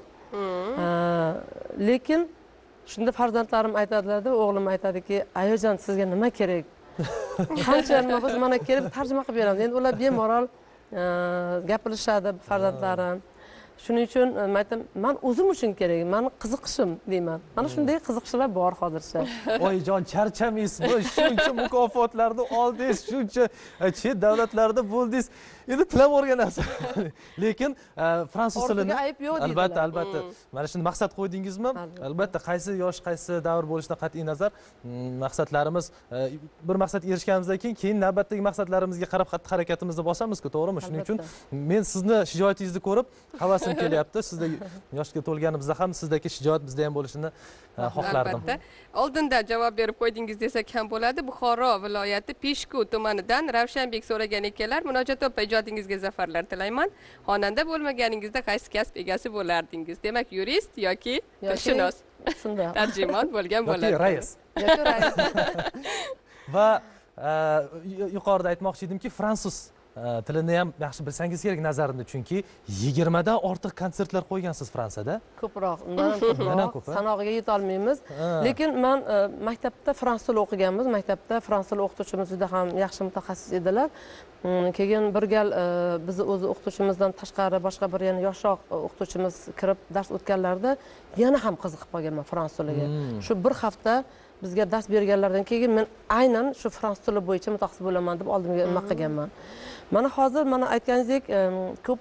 Lekin shunda farzandlarim aytadilar-da, o'g'lim aytadiki, "Ayajon, sizga nima kerak? Qancha nima bo'lsa mana kelib tarjima qilib beramiz." Endi ular bemalol gapirishadi farzandlarim. Shuning uchun men o'zim uchun kerak, meni qiziqishim deyman. Mana shunday qiziqishlar bor hozircha. Oyijon, charchamaysizmi? Shuncha mukofotlarni oldingiz, shuncha chet davlatlarda bo'ldingiz. Endi tilab o'rganasiz. Lekin fransuz tilini ayb yo'q deydilar. albatta. Mana shuni maqsad qo'ydingizmi? Albatta, qaysi yosh, qaysi davr bo'lishidan qat'iy nazar, maqsadlarimiz bir maqsadga erishganimizdan keyin navbatdagi maqsadlarimizga qarab xatti harakatimizni bosamiz-ku, to'g'rimi? Shuning uchun men sizni shijoatingizni ko'rib havasim kelyapti. Sizda yoshga to'lganimizda ham sizdagi shijoat bizda ham bo'lishini xohlardim. Albatta. Oldinda javob berib qo'ydingiz desak ham bo'ladi. Buxoro viloyati Peshku tumanidan Ravshanbek so'ragan ekanlar. Munojot opa, ijodingizga zafarlar tilayman. Xonanda bo'lmaganingizda qaysi kasb egasi bo'lardingiz? Demak, yurist yoki tilshunos, Shunday. tarjimon bo'lgan bo'ladi. Yoki rais. Yoki rais. Va yuqorida aytmoqchi edimki, fransuz tilini ham yaxshi bilsangiz kerak nazarimda, chunki 20 dan ortiq konsertlar qo'ygansiz Fransiyada. Ko'proq, undan ham Undan ham ko'p, ko'proq, sanog'iga yetolmaymiz. Lekin men maktabda fransuz tili o'qiganmiz. Maktabda fransuz tili o'qituvchimiz juda ham yaxshi mutaxassis edilar. Keyin bir gal bizni o'zi o'qituvchimizdan tashqari boshqa bir yana yoshroq o'qituvchimiz kirib dars o'tganlarida yana ham qiziqib qolganman fransuz tiliga. Shu bir hafta bizga dars berganlardan keyin men aynan shu fransuz tili bo'yicha mutaxassis bo'laman deb oldimga nima qilganman. Mana hozir mana aytganingizdek ko'p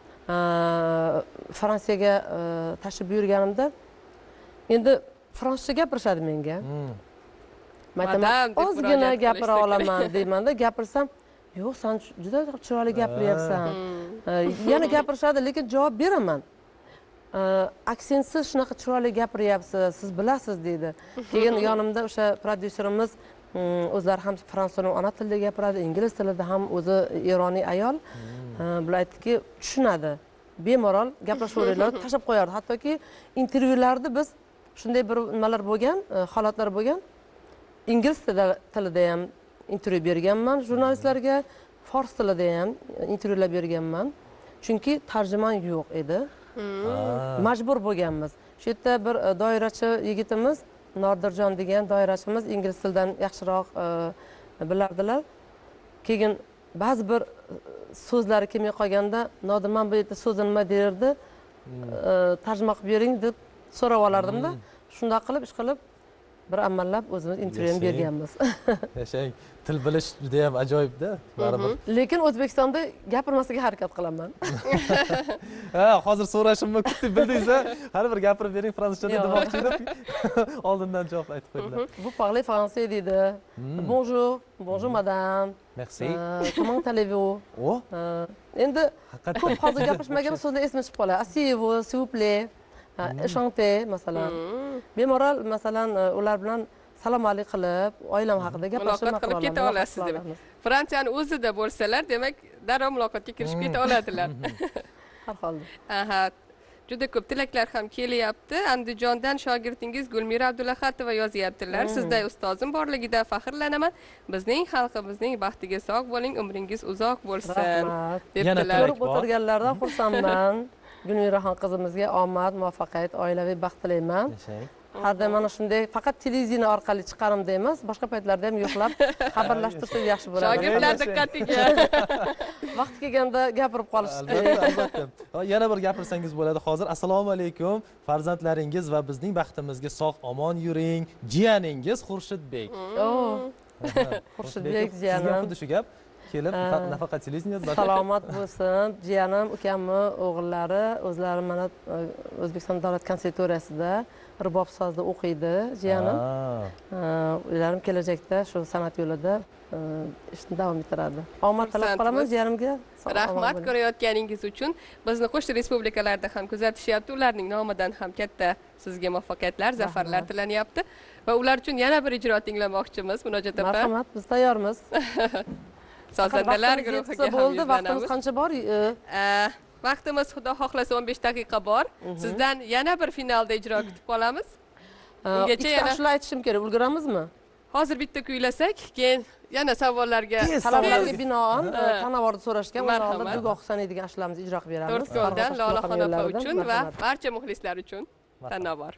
Fransiyaga tashrif buyurganimda endi fransuzcha gapirishadi menga. Aytaman, ozgina gapira olaman deymanda, gapirsam, yo'q, sen juda chiroyli gapiryapsan. Yana gapirishadi, lekin javob beraman. Aksentsiz shunaqa chiroyli gapiryapsiz, siz bilasiz deydi. Keyin yonimda o'sha prodyuserimiz o'zlari ham fransuz tilini ona tilida gapiradi, ingliz tilida ham o'zi Eroniy ayol. Bular aytdiki, tushunadi. Bemalol gaplashaveringlar, tashab qo'yardi. Hattoki intervyularda biz shunday bir nimalar bo'lgan, holatlar bo'lgan. Ingliz tilida ham intervyu berganman jurnalistlarga, fors tilida ham intervyular berganman. Chunki tarjimon yo'q edi. Majbur bo'lganmiz. Shu yerda bir doirachi yigitimiz, Nodirjon degan doirachimiz ingliz tilidan yaxshiroq bilardilar. Keyin ba'zi bir so'zlari kelmay qolganda, Nodirman bu yerda so'zni nima derdi? Tarjima qilib bering deb so'rab olardimda. Shunday qilib, ish qilib bir amallab o'zimiz intervyuni berganmiz. Yashang, til bilish juda ham ajoyibda, baribir. Lekin O'zbekistonda gapirmaslikka harakat qilaman. Ha, hozir so'rashimni kutib bildingiz-a? Har bir gapirib bering fransuzchada demoqchi edim. Oldindan javob aytib qo'ydilar. Vous parlez français deydi. Bonjour, bonjour madame. Merci. Comment allez-vous? Oh. Endi ko'p hozir gapirishmagan so'zlar esimga tushib qoladi. Asseyez-vous, s'il vous plaît. Enchanté masalan. Bemalol masalan ular bilan salom alik qilib, oilam haqida gaplashib qilib keta olasiz demak. Fransiyani o'zida bo'lsalar, demak, darrov muloqotga kirishib keta oladilar. Har holda. Aha. Juda ko'p tilaklar ham kelyapti. Andijondan shogirdingiz Gulmira Abdulahadova yozyaptilar. Sizday ustozim borligidan faxrlanaman. Bizning xalqimizning baxtiga sog' bo'ling, umringiz uzoq bo'lsin. Debdilar. Ko'rib o'tirganlardan xursandman. Gulmiraxon qizimizga omad, muvaffaqiyat, oilaviy baxt tilayman. Har doim mana shunday faqat televideniya orqali chiqarimda emas, boshqa paytlarda ham yo'qlab xabarlashtirsangiz yaxshi bo'ladi. Shogirdlar diqqatiga. Vaqt kelganda gapirib qolish kerak. Albatta. Yana bir gapirsangiz bo'ladi hozir. Assalomu alaykum. Farzandlaringiz va bizning baxtimizga sog' omon yuring. Jiyaningiz Xurshidbek. Xurshidbek jiyanim. Sizga xuddi shu gap kelib nafaqat televideniyada salomat bo'lsin. Jiyanim, ukamni o'g'illari o'zlari mana O'zbekiston davlat konservatoriyasida rubob sozda o'qiydi, jiyanim. Ularım kelajakda shu san'at yo'lida ishni davom ettiradi. Omad tilab qolaman jiyanimga. Rahmat ko'rayotganingiz uchun. Bizni qo'shni respublikalarda ham kuzatishyapti. Ularning nomidan ham katta sizga muvaffaqiyatlar, zafarlar tilanyapti va ular uchun yana bir ijro tinglamoqchimiz Munojot opa. Marhamat, biz tayyormiz. Sozandalar guruhiga bo'ldi. Vaqtimiz qancha bor? Vaqtimiz xudo xohlasa 15 daqiqa bor. Sizdan yana bir finalda ijro kutib qolamiz. Ungacha yana ashula aytishim kerak, ulguramizmi? Hozir bitta kuylasak, keyin yana savollarga talablarga binoan tanavorda so'rashgan, ularni dugoh sanaydigan ashulamizni ijro qilib beramiz. To'rtko'ldan Lolaxon opa uchun va barcha muxlislar uchun tanavor.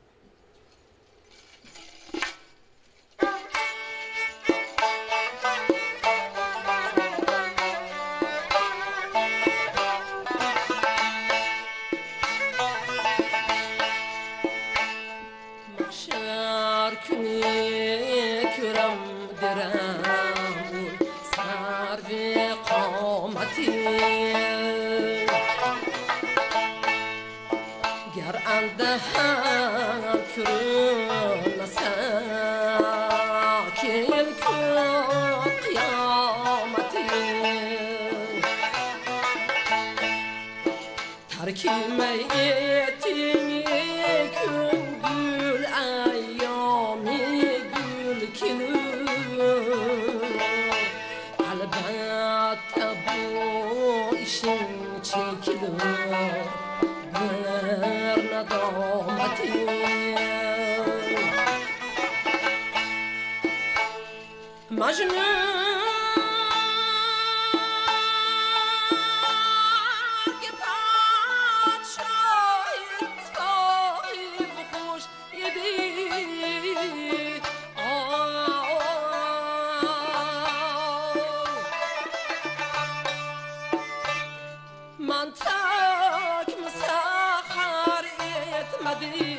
tak مسخر etmedi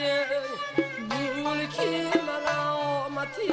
mulki malamati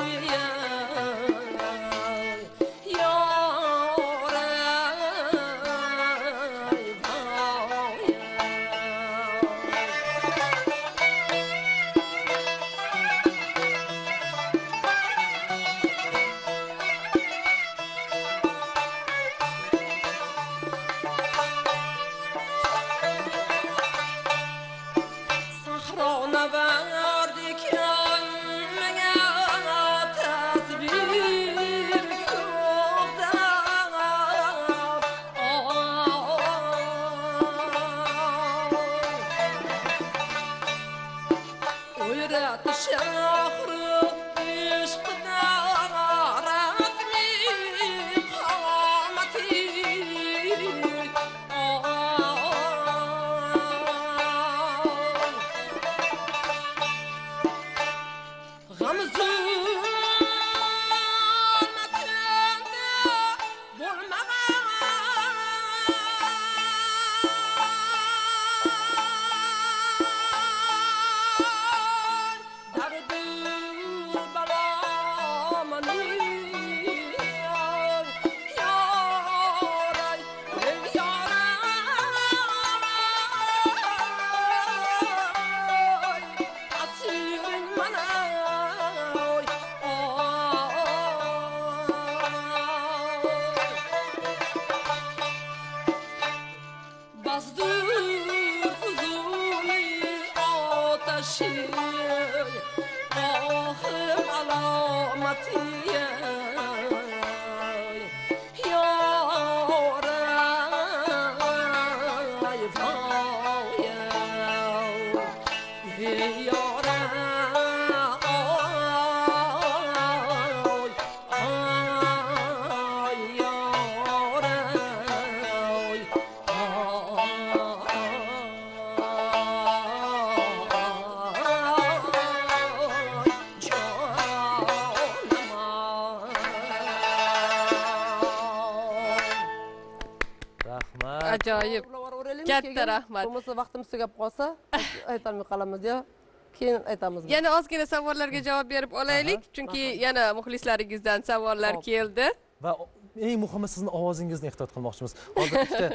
Ajoyib. Katta rahmat. Bo'lmasa vaqtimiz tugab qolsa, aytolmay qolamiz yo. Keyin aytamiz. Yana ozgina savollarga javob berib olaylik, chunki yana muxlislaringizdan savollar keldi. Va eng muhimi sizning ovozingizni ehtiyot qilmoqchimiz. Hozir ikkita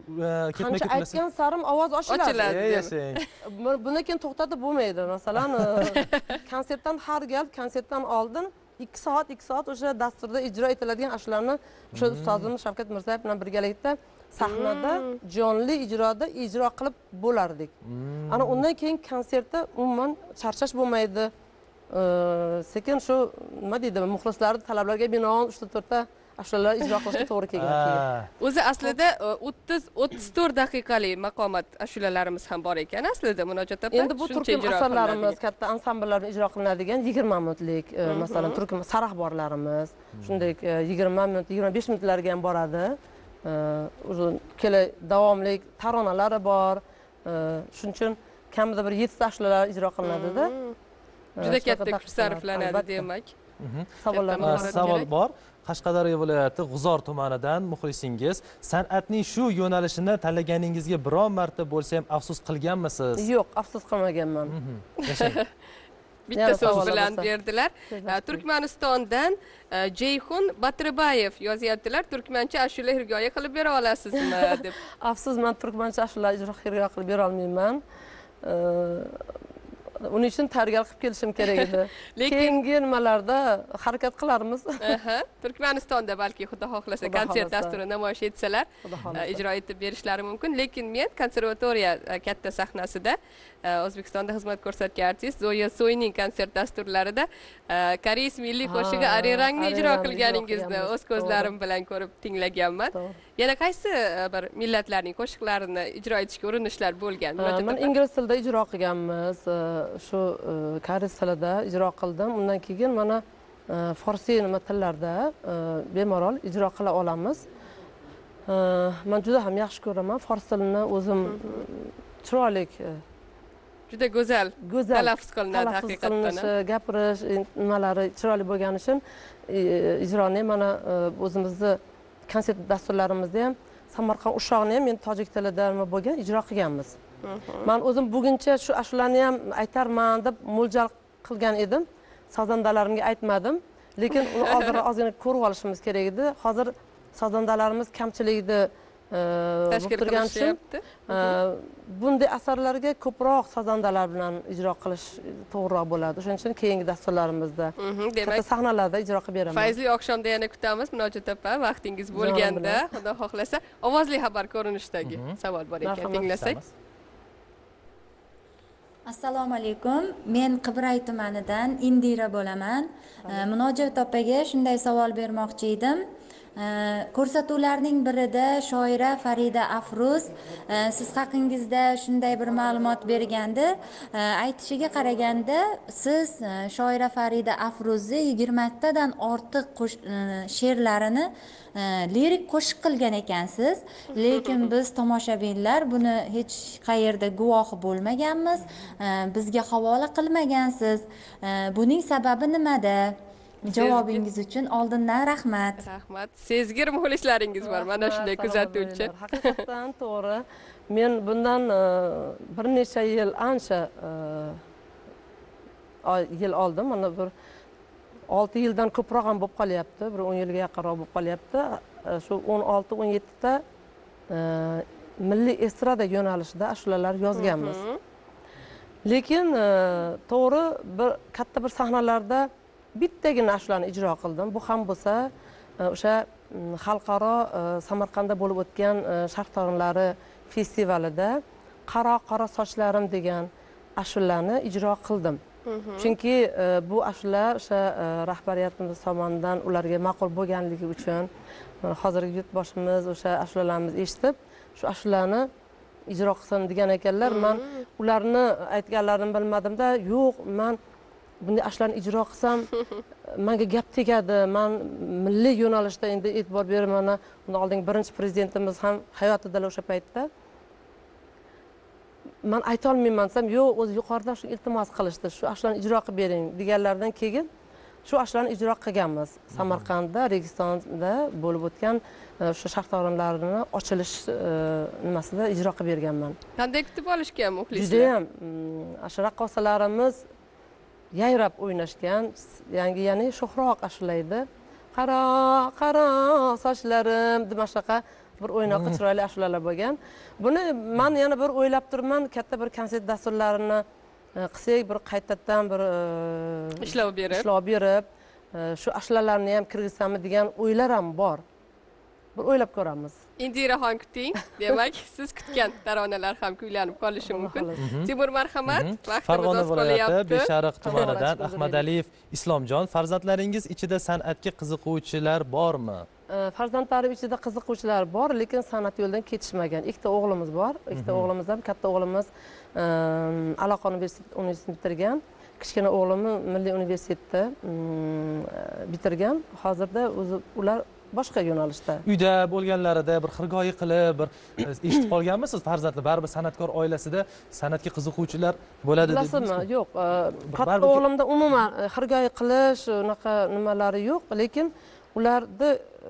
qancha aytgan sarim ovoz ochiladi. Yashang. Buni keyin to'xtatib bo'lmaydi. Masalan, konsertdan har gal konsertdan oldin 2 soat o'sha dasturda ijro etiladigan ashulalarni o'sha ustozimiz Shavkat Mirzayev bilan birgalikda sahnada jonli ijroda ijro qilib bo'lardik. Ana undan keyin konsertda umuman charchash bo'lmaydi. Sekin shu nima deydi, muxlislarning talablariga binoan 3-4 ta ashulalar ijro qilishga to'g'ri kelgan. O'zi aslida 30-34 daqiqalik maqomat ashulalarimiz ham bor ekan aslida Munojot opa. Endi bu turkum asarlarimiz, katta ansambullarda ijro qilinadigan 20 minutlik, masalan, turkum sarahborlarimiz, shunday 20 minut, 25 minutlarga ham boradi. Uzun kela davomli taronalari bor. Shuning uchun kamida bir 7 ta ashulalar ijro qilinadi-da. Juda katta kuch sarflanadi demak. Savol bor. Qashqadaryo viloyati G'uzor tumanidan muxlisingiz san'atning shu yo'nalishini tanlaganingizga biron marta bo'lsa ham afsus qilganmisiz? Yo'q, afsus qilmaganman. Yashang. Bitta so'z bilan berdilar. Turkmanistondan Jeyxun Batirbayev yozyaptilar. Turkmancha ashula hirgoya qilib bera olasizmi deb. Afsus, men turkmancha ashula ijro hirgoya qilib bera olmayman. Uning uchun tayyorgarlik qilib kelishim kerak edi. Lekin keyingi nimalarda harakat qilarmiz. Turkmanistonda balki xudo xohlasa konsert dasturini namoyish etsalar, ijro etib berishlari mumkin. Lekin men konservatoriya katta sahnasida O'zbekistonda xizmat ko'rsatgan artist Zoya Soyning konsert dasturlarida koreys milliy qo'shig'i Arirangni ijro qilganingizni o'z ko'zlarim bilan ko'rib tinglaganman. Yana qaysi bir millatlarning qo'shiqlarini ijro etishga urinishlar bo'lgan? Men ingliz tilida ijro qilganmiz. Shu koreys tilida ijro qildim. Undan keyin mana farsiy nima tillarda bemalol ijro qila olamiz. Men juda ham yaxshi ko'raman. Fors tilini o'zim chiroyli, juda go'zal talaffuz qilinadi haqiqatdan. Gapirish nimalari chiroyli bo'lgani uchun ijroni mana o'zimizni konsert dasturlarimizda ham Samarqand Ushoqni ham men tojik tilida nima bo'lgan ijro qilganmiz. Men o'zim buguncha shu ashulani ham aytarman deb mo'ljal qilgan edim. Sozandalarimga aytmadim, lekin uni oldinroq ozgina ko'rib olishimiz kerak edi. Hozir sozandalarimiz kamchilikda tashkil turgan uchun bunday asarlarga ko'proq sozandalar bilan ijro qilish to'g'riroq bo'ladi. O'shaning uchun keyingi dasturlarimizda katta sahnalarda ijro qilib beraman. Fayzli oqshomda yana kutamiz, Munojot opa, vaqtingiz bo'lganda, xudo xohlasa, ovozli xabar ko'rinishidagi savol bor ekan, tinglasak. Assalomu alaykum. Men Qibray tumanidan Indira bo'laman. Munojot opaga shunday savol bermoqchi edim. Ko'rsatuvlarning birida shoira Farida Afruz siz haqingizda shunday bir ma'lumot bergandi. Aytishiga qaraganda siz shoira Farida Afruzni 20 tadan ortiq she'rlarini lirik qo'shiq qilgan ekansiz, lekin biz tomoshabinlar buni hech qayerda guvohi bo'lmaganmiz, bizga havola qilmagansiz. Buning sababi nimada? Javobingiz uchun oldindan rahmat. Rahmat. Sezgir muxlislaringiz bor, mana shunday kuzatuvchi. Haqiqatan to'g'ri. Men bundan bir necha yil ancha yil oldin, mana bir 6 yildan ko'proq ham bo'lib qolyapti, bir 10 yilga yaqinroq bo'lib qolyapti. Shu 16-17 ta milliy estrada yo'nalishida ashulalar yozganmiz. Lekin to'g'ri bir katta bir sahnalarda bittagina ashulani ijro qildim. Bu ham bo'lsa o'sha xalqaro Samarqandda bo'lib o'tgan Sharq tog'lari festivalida Qaro qaro sochlarim degan ashulani ijro qildim. Chunki bu ashula o'sha rahbariyatimiz tomonidan ularga ma'qul bo'lganligi uchun hozirgi yurtboshimiz o'sha ashulalarimizni eshitib, shu ashulani ijro qilsin degan ekanlar. Men ularni aytganlarini bilmadim-da, yo'q, men bunday ashulani ijro qilsam menga gap tegadi. Men milliy yo'nalishda endi e'tibor beraman. Undan oldingi birinchi prezidentimiz ham hayotidalar o'sha paytda. Men ayta olmayman desam, yo'q, o'zi yuqoridan shu iltimos qilishdi, shu ashulani ijro qilib bering deganlardan keyin shu ashulani ijro qilganmiz. Samarqandda, Registonda bo'lib o'tgan o'sha Sharq tog'larini ochilish nimasida ijro qilib berganman. Qanday kutib olishgan muxlislar? Juda ham o'sha raqqosalarimiz yayrab o'ynashgan, ya'ni sho'xroq ashula edi. Qaro qaro sochlarim deb shunaqa bir o'ynoqi chiroyli ashulalar bo'lgan. Buni men yana bir o'ylab turman, katta bir konsert dasturlarini qilsak, bir qaytadan bir ishlov berib, shu ashulalarni ham kirgizsammi degan o'ylar ham bor. Bir o'ylab ko'ramiz. Indiraxon kuting, demak, siz kutgan taronalar ham kuylanib qolishi mumkin. Timur, marhamat, vaqtimiz oz qolyapti. Beshariq tumanidan Ahmadaliyev Islomjon, farzandlaringiz ichida san'atga qiziquvchilar bormi? Farzandlarim ichida qiziquvchilar bor, lekin san'at yo'lidan ketishmagan. Ikkita o'g'limiz bor. Ikkita o'g'limizdan katta o'g'limiz Aloqa universitetini bitirgan. Kichkina o'g'limiz Milliy universitetda bitirgan. Hozirda o'zi ular boshqa yo'nalishda. Uyda bo'lganlarida bir xirgoyi qilib, bir eshitib qolganmisiz? Farzandli baribir san'atkor oilasida san'atga qiziquvchilar bo'ladi dedingizmi? Bilasizmi? Yo'q. Katta o'g'limda umuman xirgoyi qilish, unaqa nimalari yo'q, lekin ularda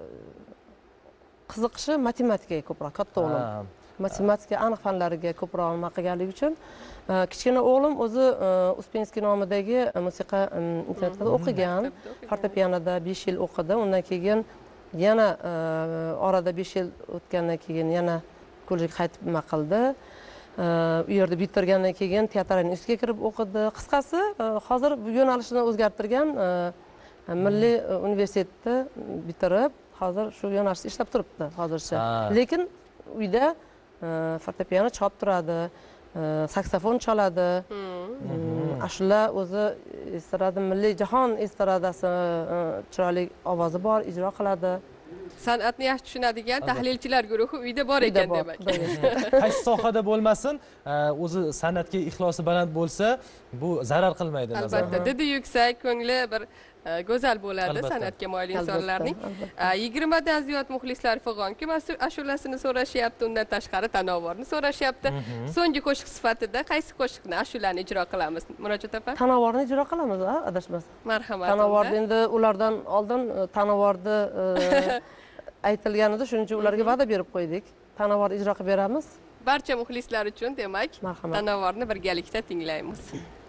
qiziqishi matematikaga ko'proq, katta o'g'lim. Matematika, aniq fanlariga ko'proq nima qilganligi uchun kichkina o'g'lim o'zi Uspensky nomidagi musiqa internatida o'qigan. Fortepianoda 5 yil o'qidi. Undan keyin yana orada 5 yil o'tgandan keyin yana kollejga qaytib nima qildi. U yerda bitirgandan keyin teatrning ustiga kirib o'qidi. Qisqasi, hozir bu yo'nalishini o'zgartirgan, Milliy universitetni bitirib, hozir shu yo'nalishda ishlab turibdi hozircha. Lekin uyda fortepiano chalib turadi, saksofon chaladi. Ashula o'zi estrada, milliy jahon estradasi chiroyli ovozi bor, ijro qiladi. San'atni yaxshi tushunadigan tahlilchilar guruhi uyda bor ekan demak. Qaysi sohada bo'lmasin, o'zi san'atga ixlosi baland bo'lsa, bu zarar qilmaydi nazarimda. Albatta, didi yuksak, ko'ngli bir go'zal bo'ladi san'atga moyil insonlarning. 20 dan ziyod muxlislar Fig'onki ashulasini so'rashyapti, undan tashqari Tanovorni so'rashyapti. So'nggi qo'shiq sifatida qaysi qo'shiqni, ashulani ijro qilamiz? Munojot opa? Tanovorni ijro qilamiz, adashmasam. Marhamat. Tanovorni endi ulardan oldin Tanovorni aytilgan edi, shuning uchun ularga va'da berib qo'ydik. Tanavar ijro qilib beramiz. Barcha muxlislar uchun demak, Marhamat. Tanavorni birgalikda tinglaymiz.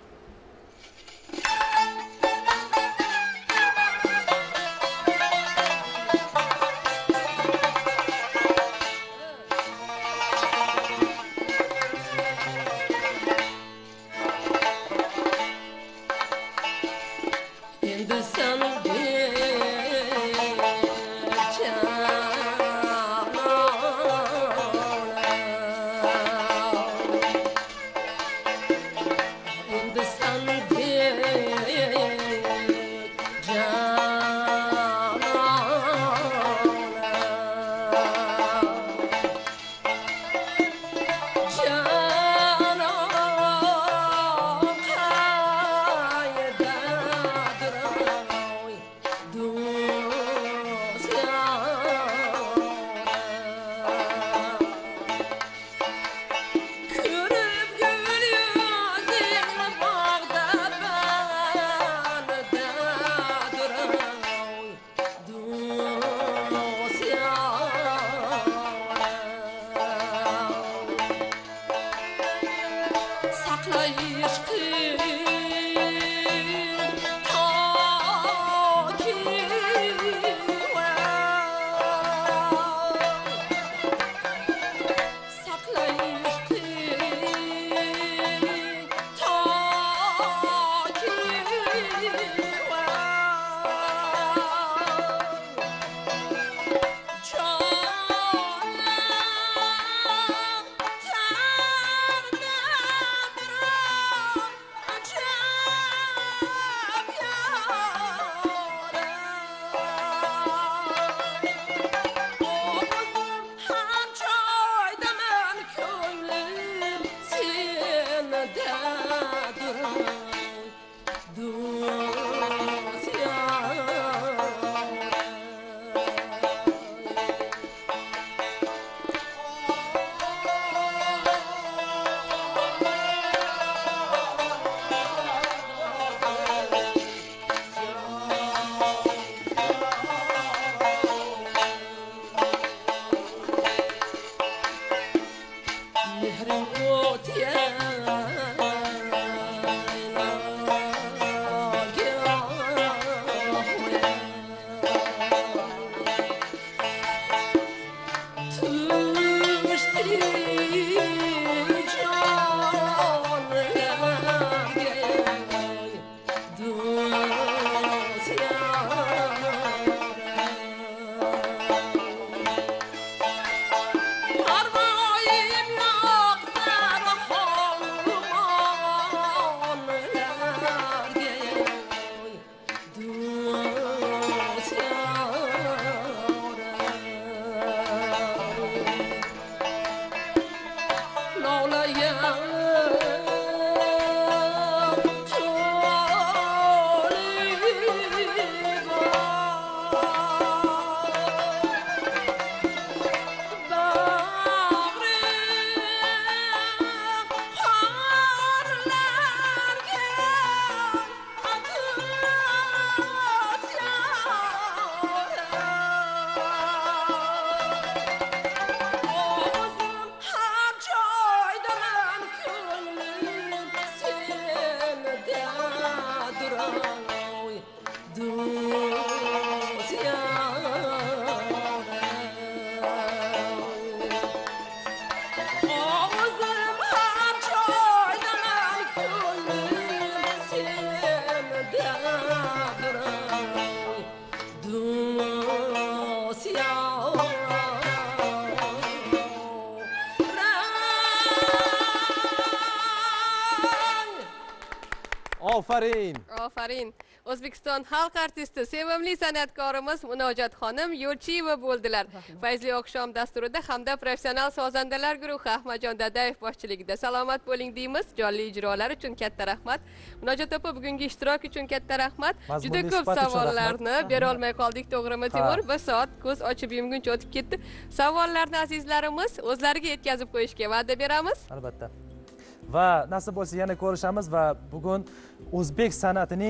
Ofarin. Ofarin. O'zbekiston xalq artisti, sevimli san'atkorimiz Munojat xonim Yo'lchiyeva bo'ldilar. Fayzli oqshom dasturida hamda professional sozandalar guruhi Ahmadjon Dadayev boshchiligida salomat bo'ling deymiz. Jonli ijrolar uchun katta rahmat. Munojat opa, bugungi ishtirok uchun katta rahmat. Juda ko'p savollarni bera olmay qoldik, to'g'rimi Timur? Bir soat ko'z ochib yumguncha o'tib ketdi. Savollarni azizlarimiz o'zlariga yetkazib qo'yishga va'da beramiz. Albatta. Va nasib bo'lsa yana ko'rishamiz va bugun o'zbek san'atining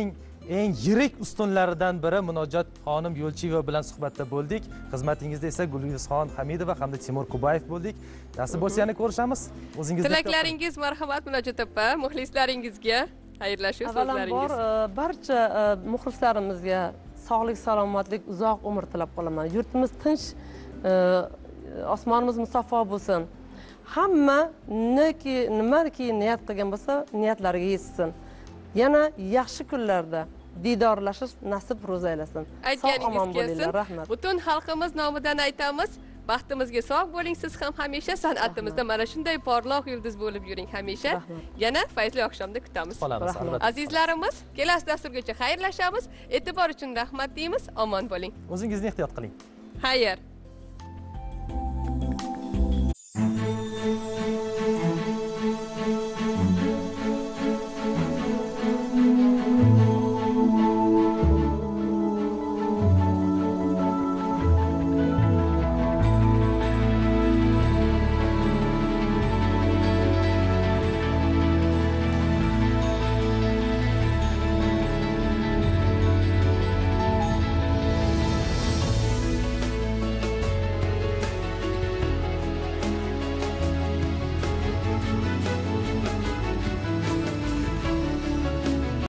eng yirik ustunlaridan biri Munojot xonim Yo'lchiyeva bilan suhbatda bo'ldik. Xizmatingizda esa Gulizxon Hamidova hamda Timur Kubayev bo'ldik. Nasib bo'lsa yana ko'rishamiz. O'zingizni Tilaklaringiz marhamat Munojot opa, muxlislaringizga xayrlashuv so'zlaringiz. Avvalambor barcha muxlislarimizga sog'lik, salomatlik, uzoq umr tilab qolaman. Yurtimiz tinch, osmonimiz musaffo bo'lsin. Hamma nimaki niyat qilgan bo'lsa, niyatlariga yetsin. Yana yaxshi kunlarda diydorlashish nasib ro'za aylasin. Aytganingiz kelsin. Rahmat. Butun xalqimiz nomidan aytamiz. Baxtimizga sog' bo'ling, siz ham hamisha san'atimizda mana shunday porloq yulduz bo'lib yuring hamisha. Yana fayzli oqshomda kutamiz. qolamiz albatta. Azizlarimiz, kelasi dasturgacha xayrlashamiz. E'tibor uchun rahmat deymiz. Omon bo'ling. O'zingizni ehtiyot qiling. Xayr.